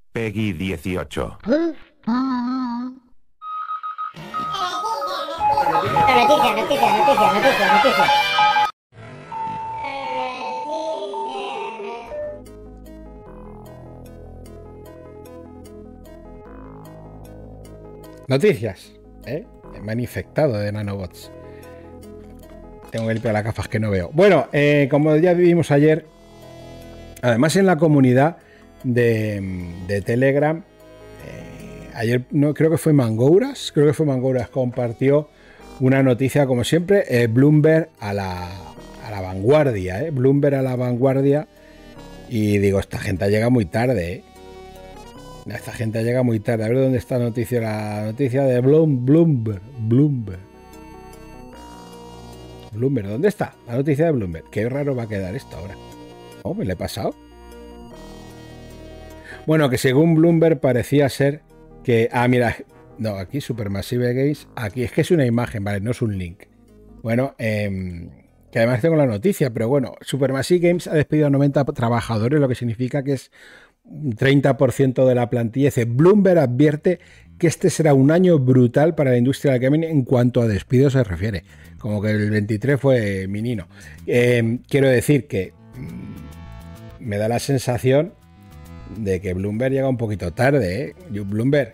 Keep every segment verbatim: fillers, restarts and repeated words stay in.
Peggy dieciocho. Noticia, noticia, noticia, noticia, noticia. Noticias, ¿eh? Me han infectado de nanobots. Tengo el pelo a las gafas que no veo. Bueno, eh, como ya vimos ayer, además en la comunidad de, de Telegram, eh, ayer no creo que fue Mangouras, creo que fue Mangouras, compartió una noticia, como siempre, eh, Bloomberg a la, a la vanguardia, ¿eh? Bloomberg a la vanguardia. Y digo, esta gente llega muy tarde, ¿eh? Esta gente llega muy tarde. A ver dónde está la noticia. La noticia de Bloom, Bloomberg. Bloomberg. Bloomberg, ¿dónde está? La noticia de Bloomberg. Qué raro va a quedar esto ahora. Oh, me le he pasado. Bueno, que según Bloomberg parecía ser que... Ah, mira. No, aquí Supermassive Games. Aquí es que es una imagen, vale, no es un link. Bueno, eh, que además tengo la noticia, pero bueno, Supermassive Games ha despedido a noventa trabajadores, lo que significa que es un treinta por ciento de la plantilla. Dice, Bloomberg advierte que este será un año brutal para la industria del gaming en cuanto a despidos se refiere. Como que el veintitrés fue minino. Eh, quiero decir que mmm, me da la sensación de que Bloomberg llega un poquito tarde, ¿eh? Yo, Bloomberg,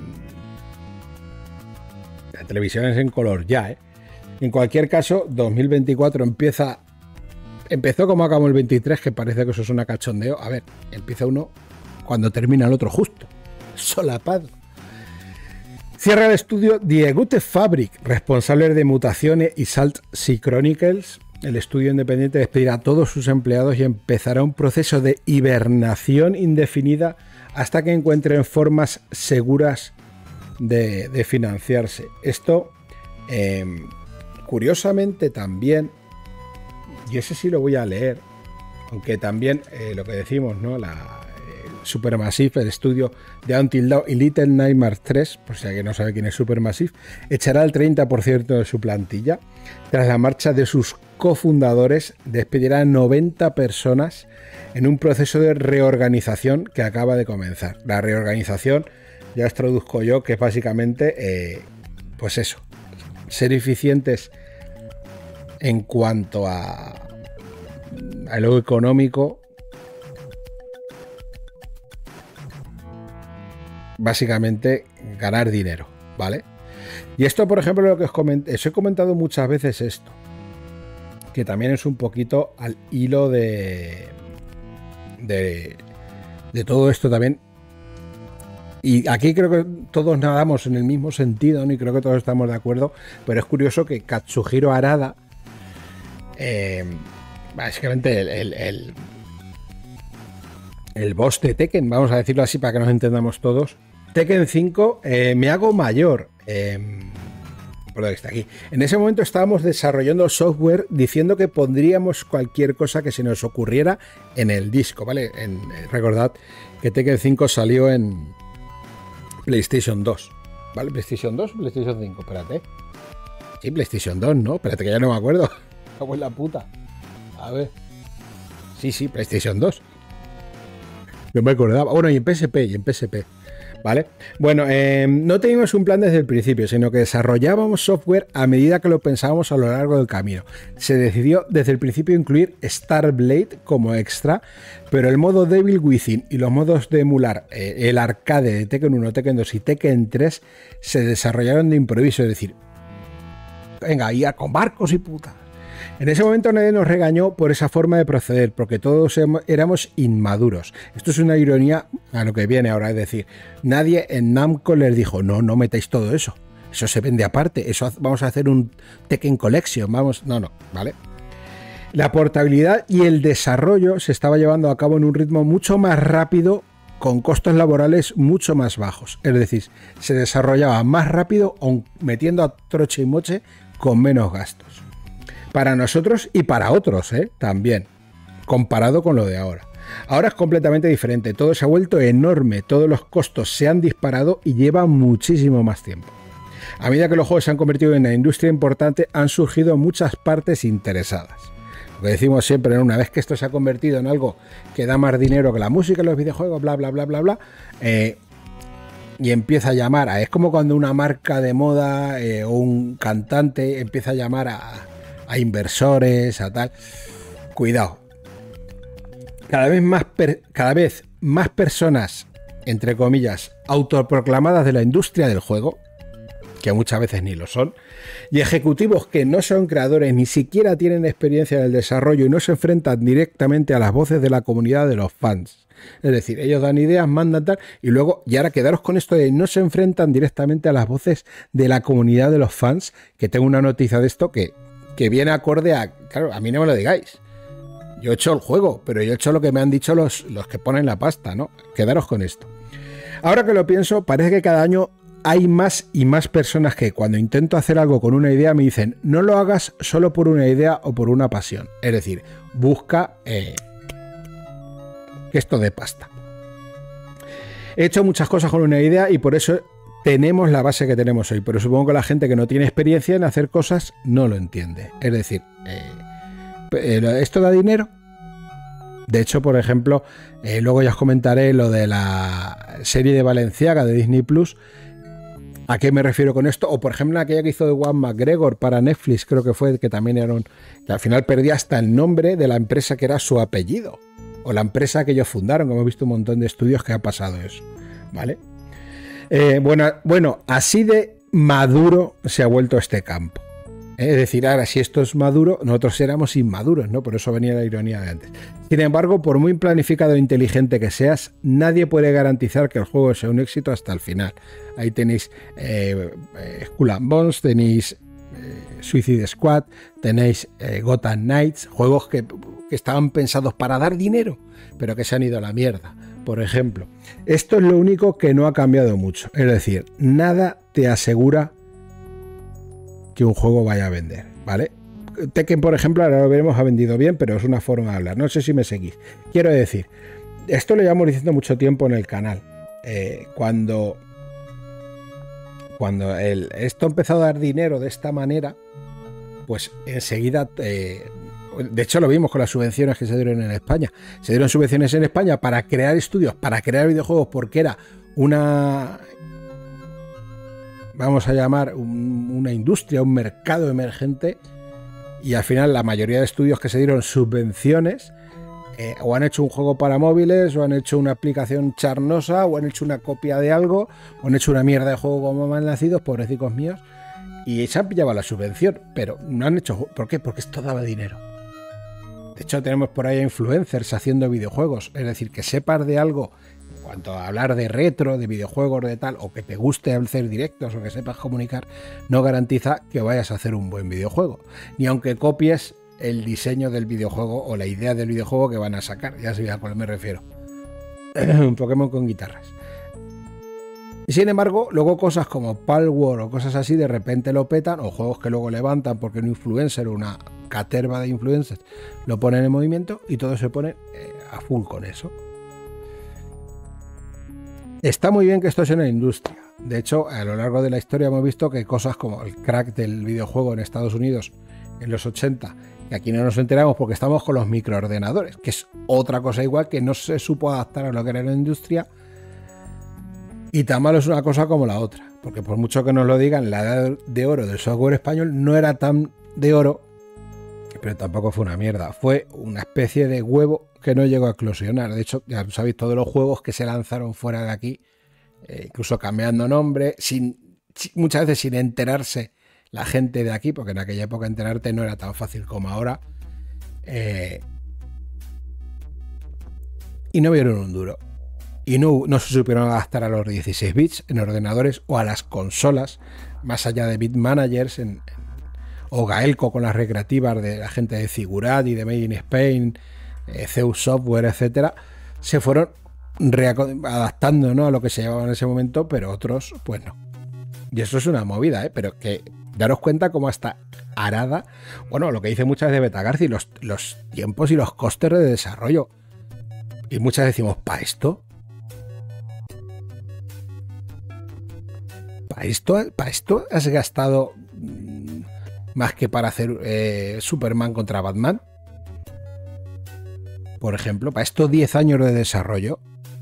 la televisión es en color ya, ¿eh? En cualquier caso, dos mil veinticuatro empieza... Empezó como acabó el veintitrés, que parece que eso es una cachondeo. A ver, empieza uno cuando termina el otro justo. Solapado. Cierra el estudio Die Gute Fabrik, responsable de mutaciones y Salt Sea Chronicles. El estudio independiente despedirá a todos sus empleados y empezará un proceso de hibernación indefinida hasta que encuentren formas seguras de, de financiarse. Esto, eh, curiosamente también, y ese sí lo voy a leer, aunque también eh, lo que decimos, ¿no? La eh, Supermassive, el estudio de Until Dawn y Little Nightmares tres, por si alguien no sabe quién es Supermassive, echará el treinta por ciento de su plantilla. Tras la marcha de sus cofundadores, despedirá a noventa personas en un proceso de reorganización que acaba de comenzar. La reorganización, ya os traduzco yo, que es básicamente, eh, pues eso, ser eficientes en cuanto a, a lo económico, básicamente ganar dinero, ¿vale? Y esto, por ejemplo, lo que os, coment os he comentado muchas veces esto, que también es un poquito al hilo de, de, de todo esto también. Y aquí creo que todos nadamos en el mismo sentido, ¿no? Y creo que todos estamos de acuerdo, pero es curioso que Katsuhiro Harada, Eh, básicamente el, el, el, el boss de Tekken, vamos a decirlo así para que nos entendamos todos. Tekken cinco, eh, me hago mayor. Eh, por lo que está aquí. En ese momento estábamos desarrollando software diciendo que pondríamos cualquier cosa que se nos ocurriera en el disco, ¿vale? En, recordad que Tekken cinco salió en PlayStation dos, ¿vale? PlayStation dos, PlayStation cinco, espérate. Sí, PlayStation dos, ¿no? Espérate que ya no me acuerdo. Cago en la puta. A ver. Sí, sí, PlayStation dos. No me acordaba. Bueno, y en P S P, y en P S P. ¿Vale? Bueno, eh, no teníamos un plan desde el principio, sino que desarrollábamos software a medida que lo pensábamos a lo largo del camino. Se decidió desde el principio incluir Starblade como extra, pero el modo Devil Within y los modos de emular eh, el arcade de Tekken uno, Tekken dos y Tekken tres se desarrollaron de improviso, es decir, venga, ir con barcos y puta. En ese momento nadie nos regañó por esa forma de proceder, porque todos éramos inmaduros. Esto es una ironía a lo que viene ahora, es decir, nadie en Namco les dijo, no, no metáis todo eso, eso se vende aparte, eso vamos a hacer un Tekken Collection, vamos, no, no, ¿vale? La portabilidad y el desarrollo se estaba llevando a cabo en un ritmo mucho más rápido, con costos laborales mucho más bajos, es decir, se desarrollaba más rápido, metiendo a troche y moche con menos gastos. Para nosotros y para otros, ¿eh? También, comparado con lo de ahora. Ahora es completamente diferente, todo se ha vuelto enorme, todos los costos se han disparado y lleva muchísimo más tiempo. A medida que los juegos se han convertido en una industria importante, han surgido muchas partes interesadas. Lo que decimos siempre, ¿no? Una vez que esto se ha convertido en algo que da más dinero que la música y los videojuegos, bla, bla, bla, bla, bla, eh, y empieza a llamar a... Es como cuando una marca de moda eh, o un cantante empieza a llamar a, a inversores, a tal. Cuidado. Cada vez más, per, cada vez más personas, entre comillas, autoproclamadas de la industria del juego, que muchas veces ni lo son, y ejecutivos que no son creadores, ni siquiera tienen experiencia en el desarrollo y no se enfrentan directamente a las voces de la comunidad de los fans. Es decir, ellos dan ideas, mandan tal, y luego, y ahora quedaros con esto de no se enfrentan directamente a las voces de la comunidad de los fans, que tengo una noticia de esto que, que viene acorde a... Claro, a mí no me lo digáis. Yo he hecho el juego, pero yo he hecho lo que me han dicho los, los que ponen la pasta, ¿no? Quedaros con esto. Ahora que lo pienso, parece que cada año hay más y más personas que cuando intento hacer algo con una idea me dicen no lo hagas solo por una idea o por una pasión. Es decir, busca eh, que esto dé pasta. He hecho muchas cosas con una idea y por eso tenemos la base que tenemos hoy. Pero supongo que la gente que no tiene experiencia en hacer cosas no lo entiende. Es decir, eh, ¿esto da dinero? De hecho, por ejemplo, eh, luego ya os comentaré lo de la serie de Balenciaga de Disney Plus. ¿A qué me refiero con esto? O por ejemplo aquella que hizo de Juan McGregor para Netflix, creo que fue, que también era un... que al final perdía hasta el nombre de la empresa que era su apellido. O la empresa que ellos fundaron, que hemos visto un montón de estudios que ha pasado eso. ¿Vale? Eh, bueno, bueno, así de maduro se ha vuelto este campo. Es decir, ahora si esto es maduro, nosotros éramos inmaduros, ¿no? Por eso venía la ironía de antes. Sin embargo, por muy planificado e inteligente que seas, nadie puede garantizar que el juego sea un éxito hasta el final. Ahí tenéis eh, eh, Skull and Bones, tenéis eh, Suicide Squad, tenéis eh, Gotham Knights, juegos que, que estaban pensados para dar dinero, pero que se han ido a la mierda. Por ejemplo, esto es lo único que no ha cambiado mucho. Es decir, nada te asegura que un juego vaya a vender, ¿vale? Tekken, por ejemplo, ahora lo veremos, ha vendido bien, pero es una forma de hablar. No sé si me seguís. Quiero decir, esto lo llevamos diciendo mucho tiempo en el canal. Eh, cuando cuando el, esto empezó a dar dinero de esta manera, pues enseguida... Eh, de hecho, lo vimos con las subvenciones que se dieron en España. Se dieron subvenciones en España para crear estudios, para crear videojuegos, porque era una... vamos a llamar un, una industria, un mercado emergente, y al final la mayoría de estudios que se dieron subvenciones eh, o han hecho un juego para móviles, o han hecho una aplicación charnosa, o han hecho una copia de algo, o han hecho una mierda de juego como malnacidos, pobrecicos míos, y se han pillado la subvención, pero no han hecho... ¿Por qué? Porque esto daba dinero. De hecho, tenemos por ahí influencers haciendo videojuegos, es decir, que sepas de algo en cuanto a hablar de retro, de videojuegos, de tal, o que te guste hacer directos, o que sepas comunicar, no garantiza que vayas a hacer un buen videojuego, ni aunque copies el diseño del videojuego o la idea del videojuego que van a sacar. Ya sabéis a cuál me refiero. Un Pokémon con guitarras. Y sin embargo, luego cosas como Palworld o cosas así de repente lo petan, o juegos que luego levantan porque un influencer o una caterva de influencers lo ponen en movimiento y todo se pone eh, a full con eso. Está muy bien que esto sea una industria. De hecho, a lo largo de la historia hemos visto que cosas como el crack del videojuego en Estados Unidos en los ochenta, que aquí no nos enteramos porque estamos con los microordenadores, que es otra cosa igual, que no se supo adaptar a lo que era la industria. Y tan malo es una cosa como la otra, porque por mucho que nos lo digan, la edad de oro del software español no era tan de oro, pero tampoco fue una mierda. Fue una especie de huevo que no llegó a eclosionar. De hecho, ya sabéis todos los juegos que se lanzaron fuera de aquí, eh, incluso cambiando nombre, sin, muchas veces sin enterarse la gente de aquí, porque en aquella época enterarte no era tan fácil como ahora. Eh, y no vieron un duro. Y no, no se supieron adaptar a los dieciséis bits en ordenadores o a las consolas, más allá de bit managers, en, en, o Gaelco con las recreativas de la gente de Figurat y de Made in Spain, eh, Zeus Software, etcétera. Se fueron adaptando, ¿no?, a lo que se llevaba en ese momento, pero otros, pues no. Y eso es una movida, ¿eh? Pero que daros cuenta cómo hasta Arada, bueno, lo que dice muchas veces Betagarci, los, los tiempos y los costes de desarrollo. Y muchas decimos, ¿para esto? ¿Para esto, ¿Para esto has gastado más que para hacer eh, Superman contra Batman? por ejemplo, para estos diez años de desarrollo,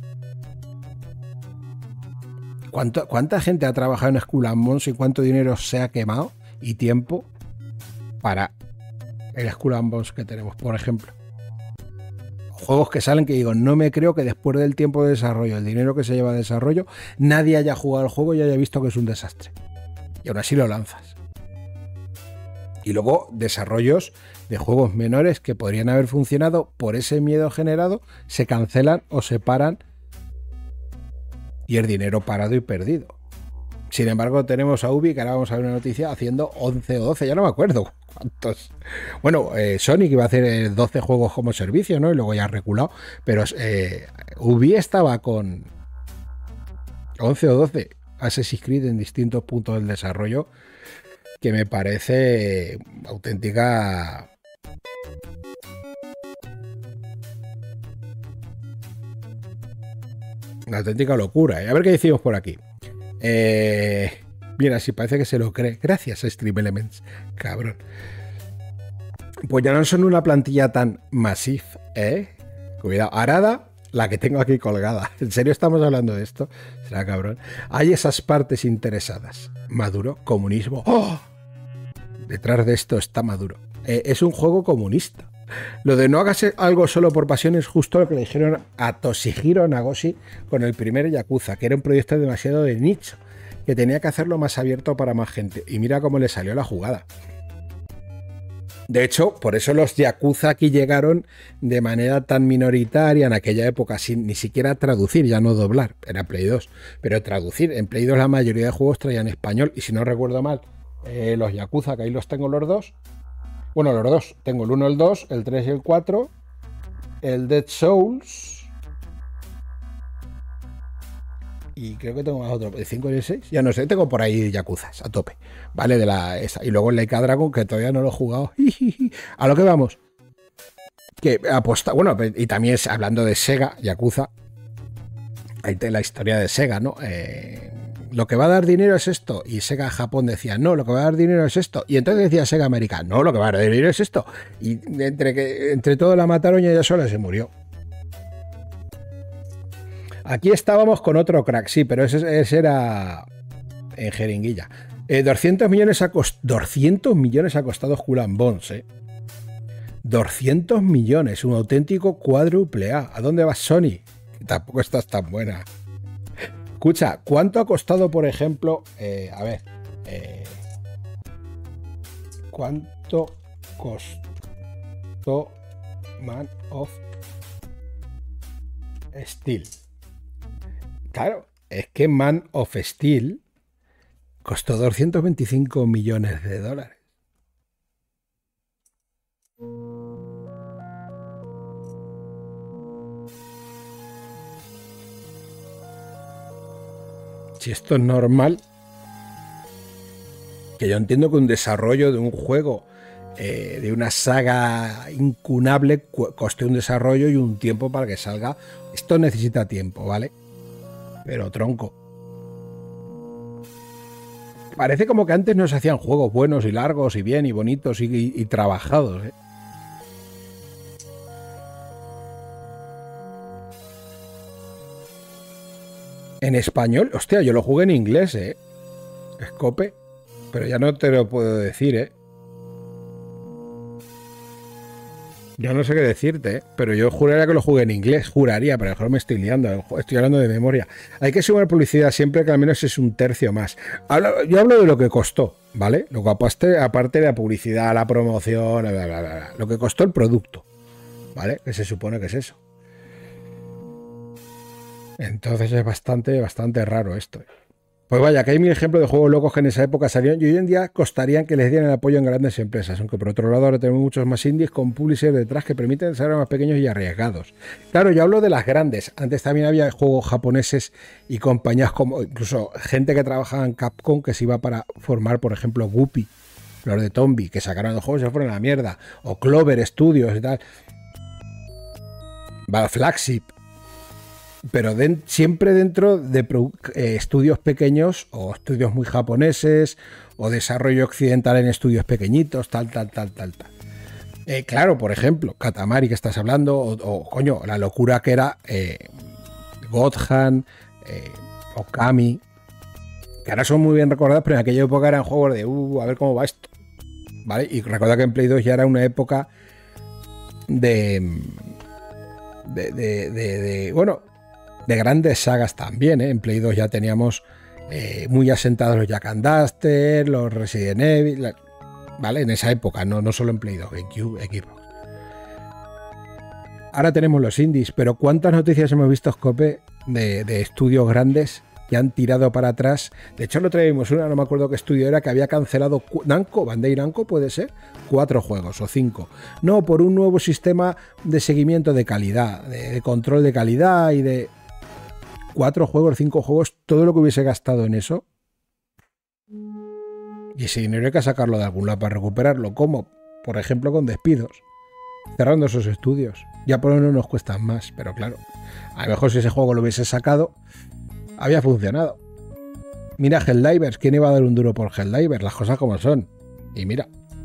¿cuánto, ¿cuánta gente ha trabajado en Skull and Bones y cuánto dinero se ha quemado y tiempo para el Skull and Bones que tenemos, por ejemplo? Juegos que salen que digo, no me creo que después del tiempo de desarrollo, el dinero que se lleva de desarrollo, nadie haya jugado al juego y haya visto que es un desastre. Y aún así lo lanzas. Y luego desarrollos de juegos menores que podrían haber funcionado por ese miedo generado, se cancelan o se paran y el dinero parado y perdido. Sin embargo, tenemos a Ubi, que ahora vamos a ver una noticia, haciendo once o doce, ya no me acuerdo cuántos. Bueno, eh, Sonic iba a hacer doce juegos como servicio, ¿no? Y luego ya ha reculado, pero eh, Ubi estaba con once o doce Assassin's Creed en distintos puntos del desarrollo, que me parece auténtica... una auténtica locura. ¿eh? A ver qué decimos por aquí. Eh, mira, si parece que se lo cree. Gracias a Stream Elements, cabrón. Pues ya no son una plantilla tan masiva, ¿eh? Cuidado. Arada, la que tengo aquí colgada. ¿En serio estamos hablando de esto? Será cabrón. Hay esas partes interesadas. Maduro, comunismo. ¡Oh! Detrás de esto está Maduro. Eh, es un juego comunista. Lo de no hagas algo solo por pasión es justo lo que le dijeron a Toshihiro Nagoshi con el primer Yakuza, que era un proyecto demasiado de nicho, que tenía que hacerlo más abierto para más gente. Y mira cómo le salió la jugada. De hecho, por eso los Yakuza aquí llegaron de manera tan minoritaria en aquella época, sin ni siquiera traducir, ya no doblar, era Play dos, pero traducir. En Play dos la mayoría de juegos traían español, y si no recuerdo mal, eh, los Yakuza, que ahí los tengo los dos. Bueno, los dos. Tengo el uno, el dos, el tres y el cuatro. El Dead Souls. Y creo que tengo más otro. El cinco y el seis. Ya no sé, tengo por ahí Yakuzas a tope. ¿Vale? De la esa. Y luego el Like a Dragon, que todavía no lo he jugado. A lo que vamos. Que aposta. Bueno, y también es, hablando de Sega, Yakuza. Ahí te la historia de Sega, ¿no? Eh. Lo que va a dar dinero es esto. Y Sega Japón decía, no, lo que va a dar dinero es esto. Y entonces decía Sega América, no, lo que va a dar dinero es esto. Y entre, que, entre todo la mataron y ella sola se murió. Aquí estábamos con otro crack, sí, pero ese, ese era en jeringuilla. Eh, doscientos millones ha costado, doscientos millones ha costado Skull and Bones, eh. doscientos millones, un auténtico cuádruple A. ¿A dónde va Sony? Que tampoco estás tan buena. Escucha, ¿cuánto ha costado, por ejemplo? Eh, a ver. Eh, ¿Cuánto costó Man of Steel? Claro, es que Man of Steel costó doscientos veinticinco millones de dólares. Si esto es normal, que yo entiendo que un desarrollo de un juego, eh, de una saga incunable, coste un desarrollo y un tiempo para que salga. Esto necesita tiempo, ¿vale? Pero tronco. Parece como que antes no se hacían juegos buenos y largos y bien y bonitos y, y, y trabajados, ¿eh? En español, hostia, yo lo jugué en inglés, ¿eh? Escope, pero ya no te lo puedo decir, ¿eh? Yo no sé qué decirte, ¿eh? Pero yo juraría que lo jugué en inglés, juraría, pero a lo mejor me estoy liando, estoy hablando de memoria. Hay que sumar publicidad siempre, que al menos es un tercio más. Hablo, yo hablo de lo que costó, ¿vale? Lo que aparte, aparte de la publicidad, la promoción, bla, bla, bla, bla, lo que costó el producto, ¿vale? Que se supone que es eso. Entonces es bastante, bastante raro esto. Pues vaya, que hay mil ejemplos de juegos locos que en esa época salieron y hoy en día costarían que les dieran el apoyo en grandes empresas, aunque por otro lado ahora tenemos muchos más indies con publishers detrás que permiten ser más pequeños y arriesgados. Claro, yo hablo de las grandes. Antes también había juegos japoneses y compañías como, incluso gente que trabajaba en Capcom que se iba para formar, por ejemplo, Guppy, los de Tombi, que sacaron los juegos y se fueron a la mierda, o Clover Studios y tal. Va, Flagship. Pero de, siempre dentro de eh, estudios pequeños o estudios muy japoneses o desarrollo occidental en estudios pequeñitos, tal, tal, tal, tal, tal. Eh, claro, por ejemplo, Katamari que estás hablando, o, o coño, la locura que era eh, God Hand, eh, Okami, que ahora son muy bien recordados, pero en aquella época eran juegos de, uh, a ver cómo va esto, ¿vale? Y recuerda que en Play dos ya era una época de, de, de, de, de bueno, de grandes sagas también, ¿eh? En Play dos ya teníamos eh, muy asentados los Jak and Daxter, los Resident Evil, la, ¿vale? En esa época, no, no solo en Play dos, en Cube, Xbox. Ahora tenemos los indies, pero ¿cuántas noticias hemos visto, Scope, de, de estudios grandes que han tirado para atrás? De hecho, lo traímos una, no me acuerdo qué estudio era, que había cancelado Namco, Bandai Namco, puede ser, cuatro juegos o cinco. No, por un nuevo sistema de seguimiento de calidad, de, de control de calidad y de cuatro juegos, cinco juegos, todo lo que hubiese gastado en eso. Y ese dinero hay que sacarlo de algún lado para recuperarlo. ¿Cómo? Por ejemplo, con despidos. Cerrando esos estudios. Ya por lo menos nos cuestan más, pero claro. A lo mejor si ese juego lo hubiese sacado, había funcionado. Mira Helldivers. ¿Quién iba a dar un duro por Helldivers? Las cosas como son. Y mira.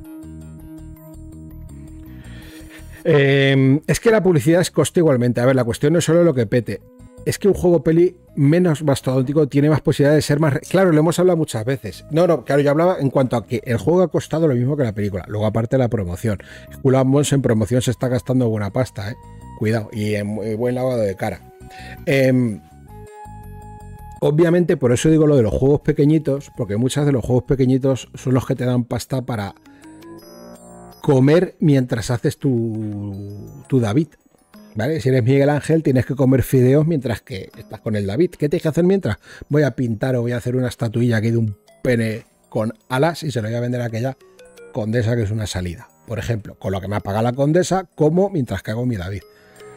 Eh, es que la publicidad es coste igualmente. A ver, la cuestión no es solo lo que pete. Es que un juego peli menos mastodóntico tiene más posibilidad de ser más... Claro, lo hemos hablado muchas veces. No, no, claro, yo hablaba en cuanto a que el juego ha costado lo mismo que la película. Luego, aparte de la promoción. Skull and Bones en promoción se está gastando buena pasta, ¿eh? Cuidado. Y en buen lavado de cara. Eh, obviamente, por eso digo lo de los juegos pequeñitos, porque muchos de los juegos pequeñitos son los que te dan pasta para comer mientras haces tu, tu David. ¿Vale? Si eres Miguel Ángel, tienes que comer fideos mientras que estás con el David. ¿Qué tienes que hacer mientras? Voy a pintar o voy a hacer una estatuilla aquí de un pene con alas y se lo voy a vender a aquella condesa que es una salida. Por ejemplo, con lo que me ha pagado la condesa, como mientras que hago mi David.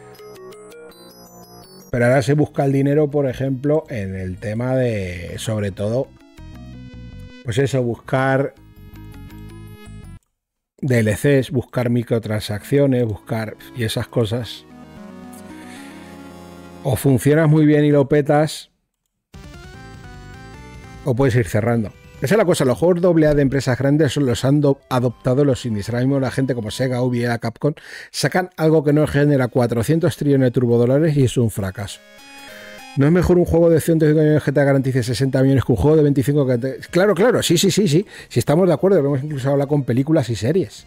Pero ahora se busca el dinero, por ejemplo, en el tema de, sobre todo, pues eso, buscar D L Cs, buscar microtransacciones, buscar y esas cosas. O funcionas muy bien y lo petas, o puedes ir cerrando. Esa es la cosa, los juegos doble A de empresas grandes los han adoptado los indies. Ahora mismo la gente como Sega, Ubi, Capcom, sacan algo que no genera cuatrocientos trillones de turbodólares y es un fracaso. ¿No es mejor un juego de ciento cinco millones que te garantice sesenta millones que un juego de veinticinco que te... Claro, claro, sí, sí, sí, sí. Si estamos de acuerdo, lo hemos incluso hablado con películas y series.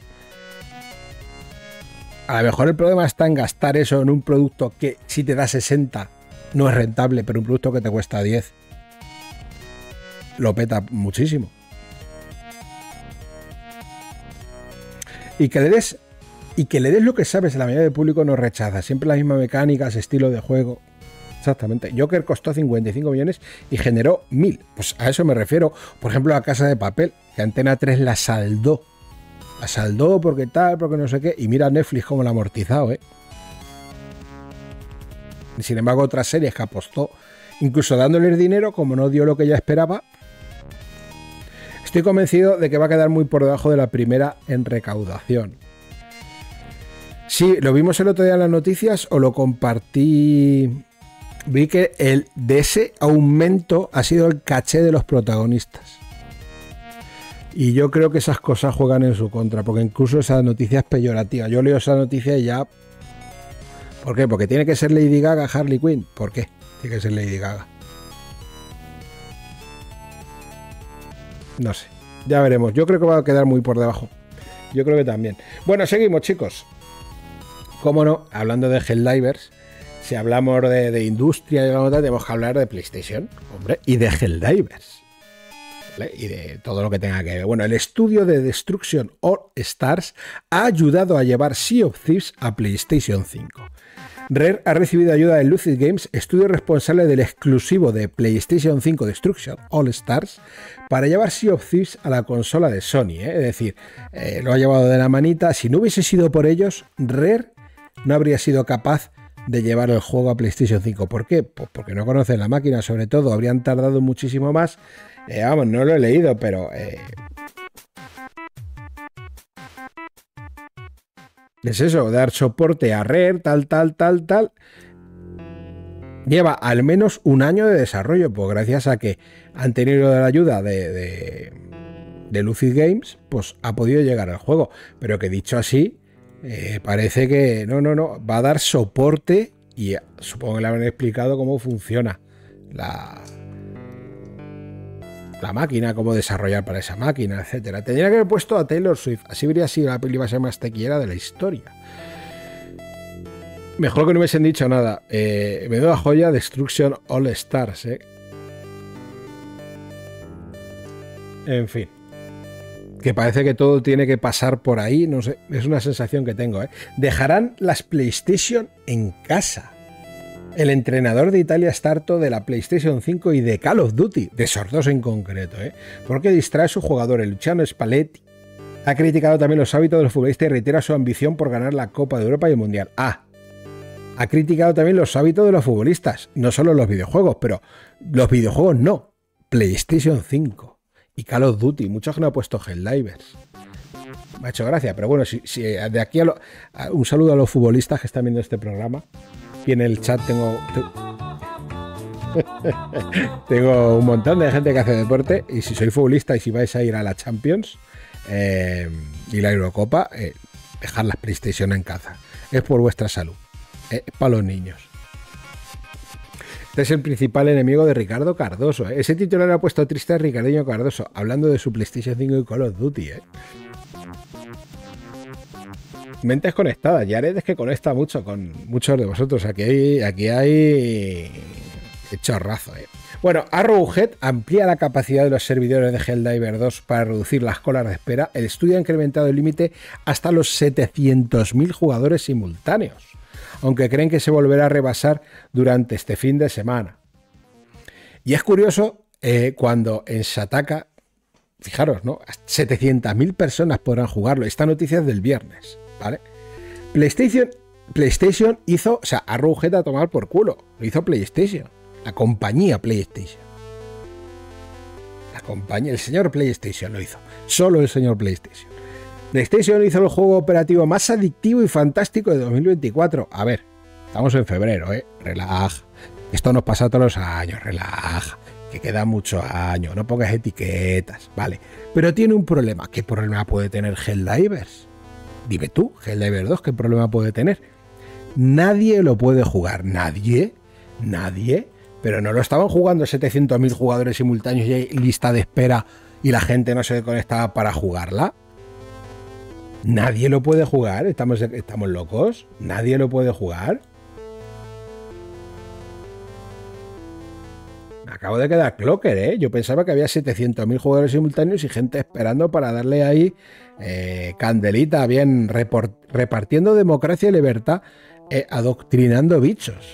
A lo mejor el problema está en gastar eso en un producto que si te da sesenta no es rentable, pero un producto que te cuesta diez lo peta muchísimo. Y que le des y que le des lo que sabes, la mayoría del público no rechaza. Siempre la misma mecánica, ese estilo de juego. Exactamente. Joker costó cincuenta y cinco millones y generó mil. Pues a eso me refiero. Por ejemplo, La Casa de Papel, que Antena tres la saldó. La saldó porque tal, porque no sé qué. Y mira Netflix cómo la ha amortizado, ¿eh? Y sin embargo, otras series que apostó, incluso dándoles dinero, como no dio lo que ella esperaba. Estoy convencido de que va a quedar muy por debajo de la primera en recaudación. Sí, lo vimos el otro día en las noticias o lo compartí. Vi que el de ese aumento ha sido el caché de los protagonistas. Y yo creo que esas cosas juegan en su contra, porque incluso esa noticia es peyorativa. Yo leo esa noticia y ya... ¿Por qué? Porque tiene que ser Lady Gaga, Harley Quinn. ¿Por qué? Tiene que ser Lady Gaga. No sé. Ya veremos. Yo creo que va a quedar muy por debajo. Yo creo que también. Bueno, seguimos, chicos. Cómo no, hablando de Helldivers, si hablamos de, de industria y de la tenemos que hablar de PlayStation, hombre, y de Helldivers. ¿Vale? Y de todo lo que tenga que ver. Bueno, el estudio de Destruction All Stars ha ayudado a llevar Sea of Thieves a PlayStation cinco. Rare ha recibido ayuda de Lucid Games, estudio responsable del exclusivo de PlayStation cinco Destruction All Stars, para llevar Sea of Thieves a la consola de Sony. ¿eh? Es decir, eh, lo ha llevado de la manita. Si no hubiese sido por ellos, Rare no habría sido capaz de llevar el juego a PlayStation cinco. ¿Por qué? Pues porque no conocen la máquina, sobre todo. Habrían tardado muchísimo más. Eh, vamos, no lo he leído, pero... Eh... Es eso, dar soporte a Rare, tal, tal, tal, tal. Lleva al menos un año de desarrollo, pues gracias a que han tenido la ayuda de, de, de Lucid Games, pues ha podido llegar al juego. Pero que dicho así, Eh, parece que no, no, no, va a dar soporte y supongo que le habrán explicado cómo funciona la, la máquina, cómo desarrollar para esa máquina, etcétera. Tendría que haber puesto a Taylor Swift, así habría sido la peli más taquillera de la historia. Mejor que no hubiesen dicho nada. Eh, menuda joya, Destruction All Stars, eh. En fin. Que parece que todo tiene que pasar por ahí, no sé, es una sensación que tengo, ¿eh? Dejarán las PlayStation en casa. El entrenador de Italia está harto de la PlayStation cinco y de Call of Duty, de esos dos en concreto, ¿eh? Porque distrae a su jugador, el Luciano Spalletti. Ha criticado también los hábitos de los futbolistas y reitera su ambición por ganar la Copa de Europa y el Mundial. Ah, ha criticado también los hábitos de los futbolistas, no solo los videojuegos, pero los videojuegos no, PlayStation cinco. Y Call of Duty, muchos que no han puesto Helldivers. Me ha hecho gracia, pero bueno, si, si de aquí a, lo, a un saludo a los futbolistas que están viendo este programa. Y en el chat tengo te, tengo un montón de gente que hace deporte. Y si sois futbolista y si vais a ir a la Champions eh, y la Eurocopa, eh, dejad las PlayStation en casa. Es por vuestra salud. Eh, es para los niños. Este es el principal enemigo de Ricardo Cardoso. ¿eh? Ese titular ha puesto triste a Ricardo Cardoso, hablando de su PlayStation cinco y Call of Duty. ¿eh? Mentes conectadas. Jared es que conecta mucho con muchos de vosotros. Aquí hay, aquí hay chorrazo. ¿eh? Bueno, Arrowhead amplía la capacidad de los servidores de Helldiver dos para reducir las colas de espera. El estudio ha incrementado el límite hasta los setecientos mil jugadores simultáneos, aunque creen que se volverá a rebasar durante este fin de semana. Y es curioso eh, cuando en Shataka, fijaros, ¿no? setecientas mil personas podrán jugarlo. Esta noticia es del viernes, ¿vale? PlayStation, PlayStation hizo, o sea, Arrowhead a tomar por culo. Lo hizo PlayStation, la compañía PlayStation. La compañía, el señor PlayStation lo hizo. Solo el señor PlayStation. PlayStation hizo el juego operativo más adictivo y fantástico de dos mil veinticuatro. A ver, estamos en febrero, ¿eh? Relaja. Esto nos pasa todos los años, relaja. Que queda mucho año, no pongas etiquetas, vale. Pero tiene un problema. ¿Qué problema puede tener Helldivers? Dime tú, Helldivers dos, ¿qué problema puede tener? Nadie lo puede jugar, nadie, nadie. Pero no lo estaban jugando setecientos mil jugadores simultáneos y hay lista de espera y la gente no se conectaba para jugarla. Nadie lo puede jugar, estamos, estamos locos, nadie lo puede jugar. Me acabo de quedar clocker, ¿eh? Yo pensaba que había setecientos mil jugadores simultáneos y gente esperando para darle ahí eh, candelita, bien report, repartiendo democracia y libertad, eh, adoctrinando bichos.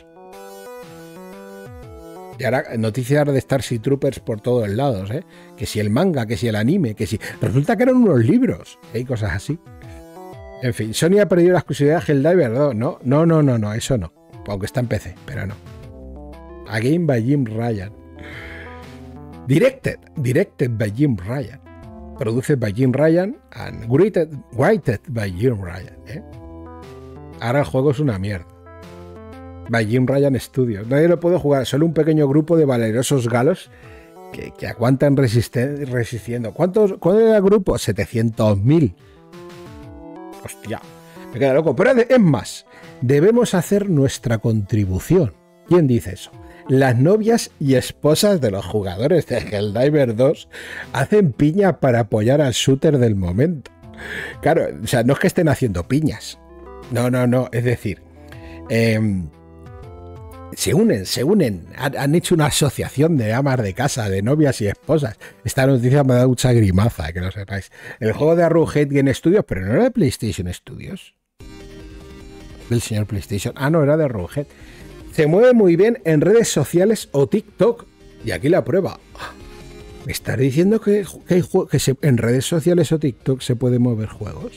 Y ahora noticias de Starship Troopers por todos lados, ¿eh? Que si el manga, que si el anime, que si... Resulta que eran unos libros, ¿eh? Y cosas así. En fin, Sony ha perdido la exclusividad de Helldivers dos, ¿no? No, no, no, no, eso no. Aunque está en P C, pero no. A Game by Jim Ryan. Directed, directed by Jim Ryan. Produced by Jim Ryan and written, written by Jim Ryan, ¿eh? Ahora el juego es una mierda. By Jim Ryan Studios. Nadie lo puede jugar, solo un pequeño grupo de valerosos galos que, que aguantan resistiendo. ¿Cuántos, ¿Cuál era el grupo? setecientos mil. Hostia, me queda loco. Pero es más, debemos hacer nuestra contribución. ¿Quién dice eso? Las novias y esposas de los jugadores de Helldivers dos hacen piña para apoyar al shooter del momento. Claro, o sea, no es que estén haciendo piñas. No, no, no. Es decir, eh, se unen, se unen. Han, han hecho una asociación de amas de casa, de novias y esposas. Esta noticia me da mucha grimaza, que lo sepáis. El juego de Arrowhead Game Studios, pero no era de PlayStation Studios. Del señor PlayStation. Ah, no, era de Arrowhead. Se mueve muy bien en redes sociales o TikTok. Y aquí la prueba. ¿Me estás diciendo que, que, hay que se, en redes sociales o TikTok se pueden mover juegos?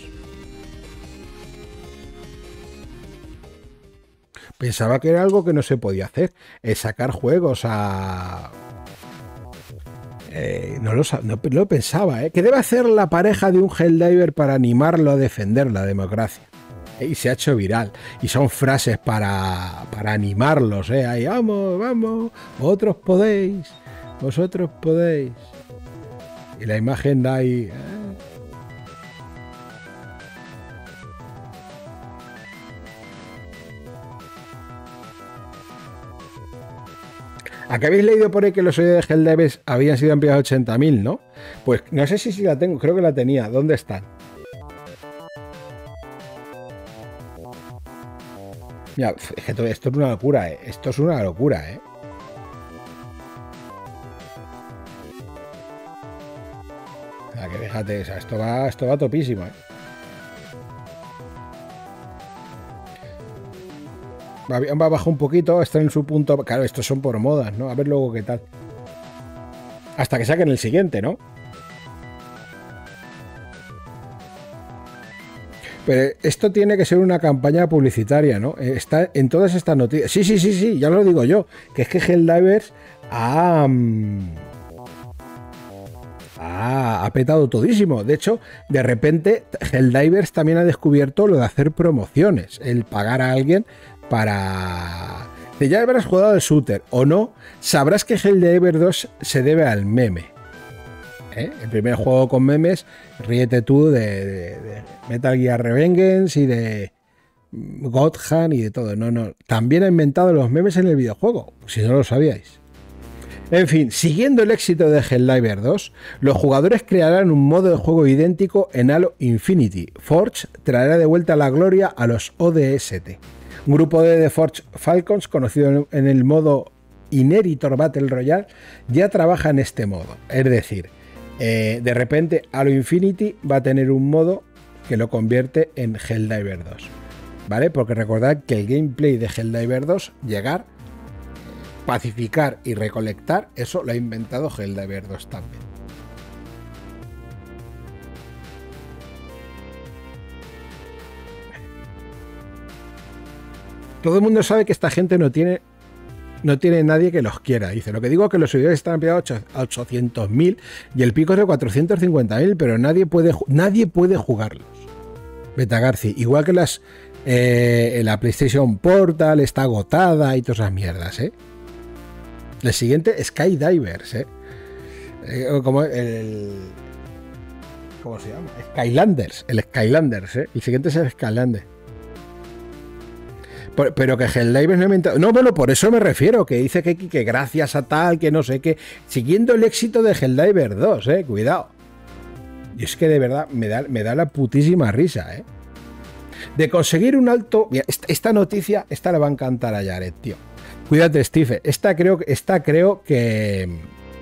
Pensaba que era algo que no se podía hacer. Es sacar juegos a... Eh, no, lo, no, no lo pensaba, ¿eh? ¿Qué debe hacer la pareja de un Helldiver para animarlo a defender la democracia? Y se ha hecho viral. Y son frases para, para animarlos, ¿eh? Ahí, vamos, vamos, vosotros podéis, vosotros podéis. Y la imagen da ahí... ¿eh? ¿A qué habéis leído por ahí que los oídos de Helldivers habían sido ampliados a ochenta mil, no? Pues no sé si, si la tengo, creo que la tenía. ¿Dónde están? Mira, es que todo esto es una locura, ¿eh? Esto es una locura, ¿eh? O sea, que déjate, o sea, esto va, esto va topísimo, ¿eh? Va, va abajo un poquito, está en su punto. Claro, estos son por modas, ¿no? A ver luego qué tal. Hasta que saquen el siguiente, ¿no? Pero esto tiene que ser una campaña publicitaria, ¿no? Está en todas estas noticias. Sí, sí, sí, sí, ya lo digo yo. Que es que Helldivers ha, ha, ha petado todísimo. De hecho, de repente, Helldivers también ha descubierto lo de hacer promociones. El pagar a alguien para... Ya habrás jugado al shooter o no, sabrás que Helldivers dos se debe al meme. ¿Eh? El primer juego con memes, ríete tú de, de, de Metal Gear Revengeance y de God Hand y de todo. No, no. También ha inventado los memes en el videojuego, si no lo sabíais. En fin, siguiendo el éxito de Helldivers dos, los jugadores crearán un modo de juego idéntico en Halo Infinity. Forge traerá de vuelta la gloria a los O D S T. Un grupo de The Forge Falcons, conocido en el modo Inheritor Battle Royale, ya trabaja en este modo. Es decir, eh, de repente Halo Infinity va a tener un modo que lo convierte en Helldivers dos. ¿Vale? Porque recordad que el gameplay de Helldivers dos, llegar, pacificar y recolectar, eso lo ha inventado Helldivers dos también. Todo el mundo sabe que esta gente no tiene no tiene nadie que los quiera. Dice, lo que digo es que los seguidores están ampliados a ochocientos mil y el pico es de cuatrocientos cincuenta mil, pero nadie puede, nadie puede jugarlos. Betagarci, igual que las eh, la PlayStation Portal está agotada y todas esas mierdas, ¿eh? El siguiente, Skydivers, ¿eh? eh como el... ¿Cómo se llama? Skylanders, el Skylanders, ¿eh? El siguiente es el Skylanders. Pero que Helldivers no ha inventado. No, bueno, por eso me refiero, que dice que, que gracias a tal, que no sé qué. Siguiendo el éxito de Helldivers dos, eh, cuidado. Y es que de verdad me da, me da la putísima risa, eh. De conseguir un alto. Mira, esta, esta noticia, esta le va a encantar a Jared, tío. Cuídate, Steve. Esta creo, esta creo que.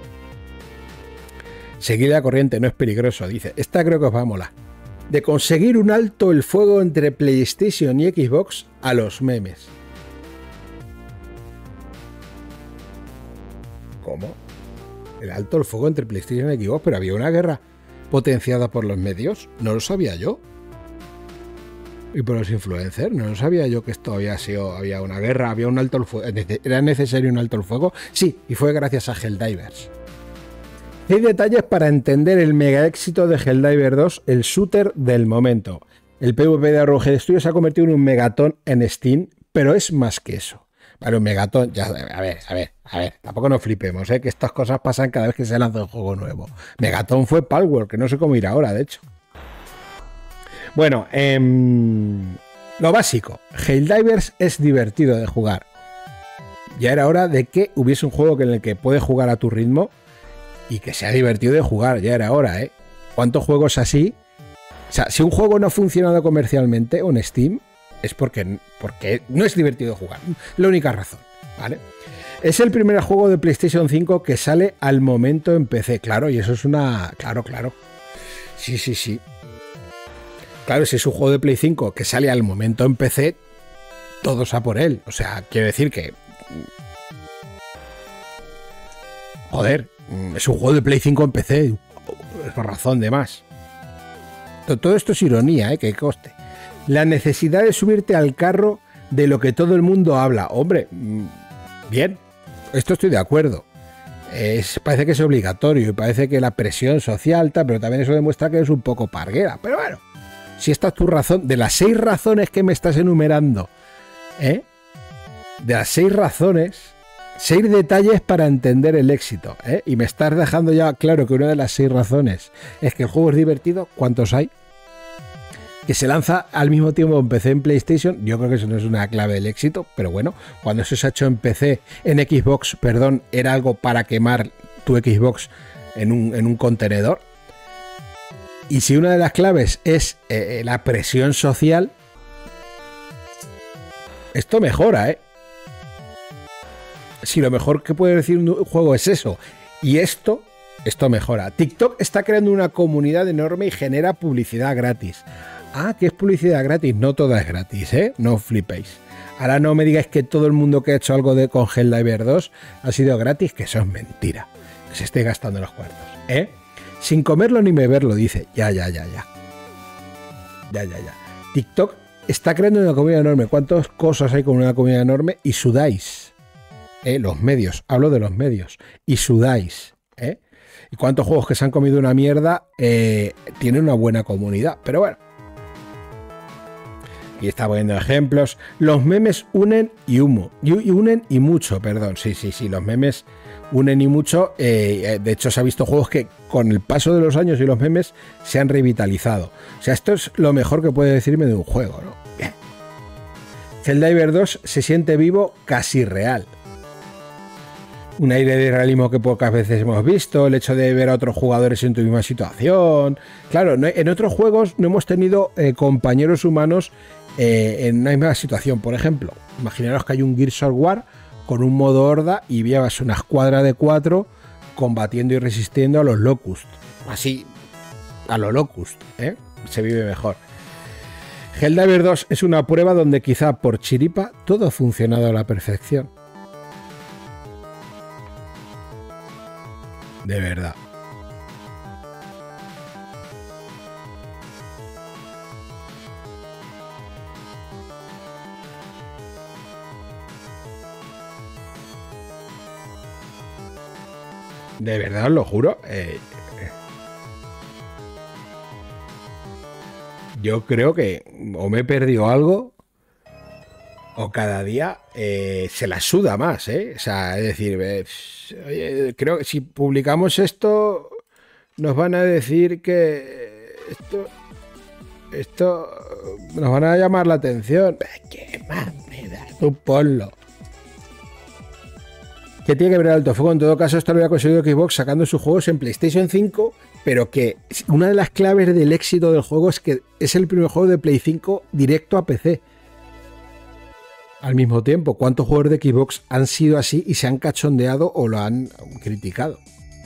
Seguir la corriente no es peligroso, dice. Esta creo que os va a molar. De conseguir un alto el fuego entre PlayStation y Xbox a los memes. ¿Cómo? El alto el fuego entre PlayStation y Xbox, pero había una guerra potenciada por los medios. No lo sabía yo. Y por los influencers, no lo sabía yo que esto había sido, había una guerra, había un alto el fuego. ¿Era necesario un alto el fuego? Sí, y fue gracias a Helldivers. Hay detalles para entender el mega éxito de Helldivers dos, el shooter del momento. El PvP de Arrowhead Studios se ha convertido en un megatón en Steam, pero es más que eso. Vale, un megatón, ya, a ver, a ver, a ver, tampoco nos flipemos, ¿eh? Que estas cosas pasan cada vez que se lanza un juego nuevo. Megatón fue Palworld, que no sé cómo ir ahora, de hecho. Bueno, eh, lo básico, Helldivers es divertido de jugar. Ya era hora de que hubiese un juego en el que puedes jugar a tu ritmo y que sea divertido de jugar, ya era hora, ¿eh? ¿Cuántos juegos así? O sea, si un juego no ha funcionado comercialmente o en Steam, es porque, porque no es divertido de jugar. La única razón, ¿vale? Es el primer juego de PlayStation cinco que sale al momento en P C, claro, y eso es una... Claro, claro. Sí, sí, sí. Claro, si es un juego de Play cinco que sale al momento en P C, todos a por él. O sea, quiero decir que... Joder, es un juego de Play cinco en P C, es por razón de más. Todo esto es ironía, ¿eh? Que coste. La necesidad de subirte al carro de lo que todo el mundo habla. Hombre, bien, esto estoy de acuerdo. Es, parece que es obligatorio y parece que la presión social, tal, pero también eso demuestra que es un poco parguera. Pero bueno, si esta es tu razón, de las seis razones que me estás enumerando, ¿eh? De las seis razones... Seis detalles para entender el éxito, ¿eh? Y me estás dejando ya claro que una de las seis razones es que el juego es divertido. ¿Cuántos hay? que se lanza al mismo tiempo en P C y en PlayStation. Yo creo que eso no es una clave del éxito, pero bueno, cuando eso se ha hecho en P C, en Xbox, perdón, era algo para quemar tu Xbox en un, en un contenedor. Y si una de las claves es eh, la presión social, esto mejora, ¿eh? Si lo mejor que puede decir un juego es eso, y esto, esto mejora. TikTok está creando una comunidad enorme y genera publicidad gratis. Ah, ¿qué es publicidad gratis? No toda es gratis, ¿eh? No flipéis. Ahora no me digáis que todo el mundo que ha hecho algo de con Helldivers dos ha sido gratis, que eso es mentira. Que se esté gastando los cuartos, ¿eh? Sin comerlo ni beberlo, dice. Ya, ya, ya, ya. Ya, ya, ya. TikTok está creando una comunidad enorme. ¿Cuántas cosas hay con una comunidad enorme? Y sudáis. ¿Eh? Los medios. Hablo de los medios. Y sudáis. ¿Eh? Y cuántos juegos que se han comido una mierda eh, tienen una buena comunidad. Pero bueno. Y está poniendo ejemplos. Los memes unen y humo. Y, y unen y mucho, perdón. Sí, sí, sí. Los memes unen y mucho. Eh, de hecho, se ha visto juegos que con el paso de los años y los memes se han revitalizado. O sea, esto es lo mejor que puede decirme de un juego, ¿no? Bien. Helldivers dos se siente vivo, casi real. Un aire de realismo que pocas veces hemos visto, el hecho de ver a otros jugadores en tu misma situación. Claro, no, en otros juegos no hemos tenido eh, compañeros humanos eh, en una misma situación. Por ejemplo, imaginaros que hay un Gears of War con un modo horda y veas una escuadra de cuatro combatiendo y resistiendo a los Locust. Así, a los Locust, ¿eh? Se vive mejor. Helldivers dos es una prueba donde quizá por chiripa todo ha funcionado a la perfección. De verdad. De verdad, os lo juro. Eh, yo creo que o me he perdido algo o cada día eh, se la suda más, ¿eh? O sea, es decir, eh, oye, creo que si publicamos esto nos van a decir que esto, esto nos van a llamar la atención. ¿Qué más me da? Tú ponlo. ¿Qué tiene que ver el alto fuego? En todo caso, esto lo había conseguido Xbox sacando sus juegos en PlayStation cinco, pero que una de las claves del éxito del juego es que es el primer juego de Play cinco directo a P C. Al mismo tiempo, ¿cuántos juegos de Xbox han sido así y se han cachondeado o lo han criticado?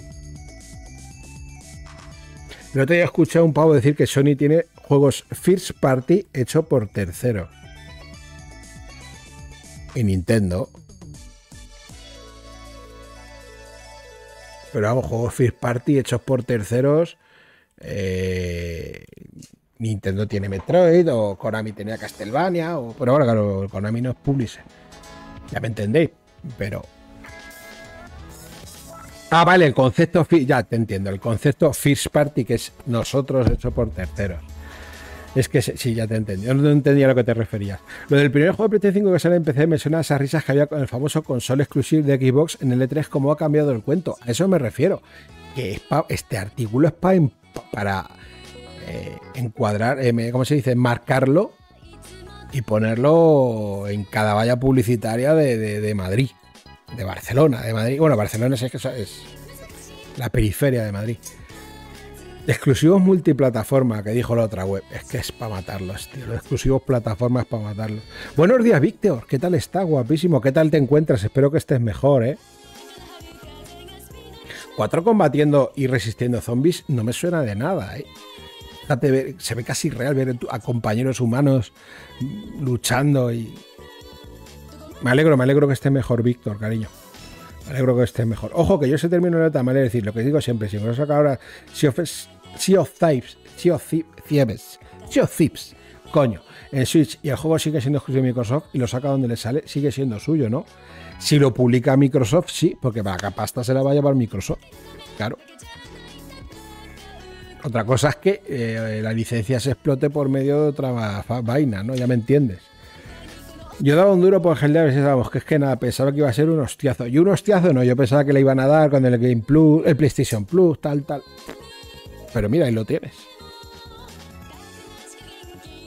El otro día escuché a un pavo decir que Sony tiene juegos First Party hechos por terceros. Y Nintendo. Pero hago juegos First Party hechos por terceros. Eh, Nintendo tiene Metroid, o Konami tenía Castlevania, o, pero ahora claro, Konami no es publisher. Ya me entendéis, pero... Ah, vale, el concepto... Ya te entiendo, el concepto First Party, que es nosotros hecho por terceros. Es que sí, ya te entendí. Yo no entendía a lo que te referías. Lo del primer juego de PlayStation cinco que sale en P C me suena a esas risas que había con el famoso console exclusive de Xbox en el E tres, cómo ha cambiado el cuento. A eso me refiero. Que es pa, este artículo es pa, para eh, encuadrar, eh, ¿cómo se dice? Marcarlo y ponerlo en cada valla publicitaria de, de, de Madrid, de Barcelona, de Madrid. Bueno, Barcelona es, es, es la periferia de Madrid. Exclusivos multiplataforma, que dijo la otra web. Es que es para matarlos, tío. Los exclusivos plataformas para matarlos. Buenos días, Víctor. ¿Qué tal está? Guapísimo. ¿Qué tal te encuentras? Espero que estés mejor, ¿eh? Cuatro combatiendo y resistiendo zombies no me suena de nada, ¿eh? Fíjate, ver, se ve casi real ver a compañeros humanos luchando y... Me alegro, me alegro que esté mejor, Víctor, cariño. Me alegro que esté mejor. Ojo, que yo se termino de otra manera de decir lo que digo siempre. Si me lo saca ahora Sea of, sea of Thieves, Sea of Thieves, Sea of Thieves, coño, en Switch, y el juego sigue siendo exclusivo de Microsoft y lo saca donde le sale, sigue siendo suyo, ¿no? Si lo publica Microsoft, sí, porque para la pasta se la va a llevar Microsoft. Claro. Otra cosa es que eh, la licencia se explote por medio de otra vaina, ¿no? Ya me entiendes. Yo daba un duro por Helldivers y vamos, que es que nada, pensaba que iba a ser un hostiazo. Y un hostiazo no, yo pensaba que le iban a dar con el Game Plus, el PlayStation Plus, tal, tal. Pero mira, ahí lo tienes.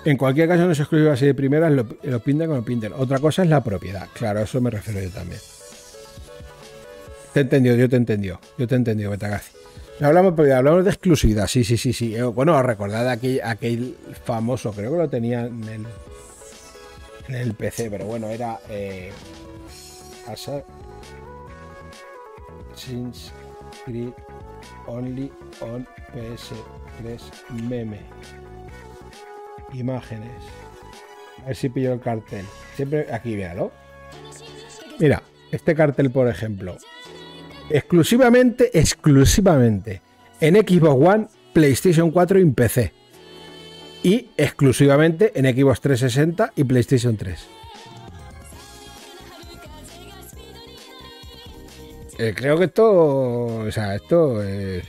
En cualquier caso no es exclusivo así de primeras, lo, lo pinten como lo pinten. Otra cosa es la propiedad. Claro, a eso me refiero yo también. Te he entendido, yo te he entendido. Yo te he entendido, Betagazi. No hablamos, hablamos de exclusividad, sí, sí, sí, sí. Bueno, recordad aquel, aquel famoso, creo que lo tenía en el, en el P C, pero bueno, era eh, Assassin's Creed Only on P S tres meme. Imágenes. A ver si pillo el cartel. Siempre aquí, míralo. Mira, este cartel, por ejemplo. Exclusivamente, exclusivamente en Xbox One, PlayStation cuatro y P C. Y exclusivamente en Xbox trescientos sesenta y PlayStation tres. Eh, creo que esto, o sea, esto es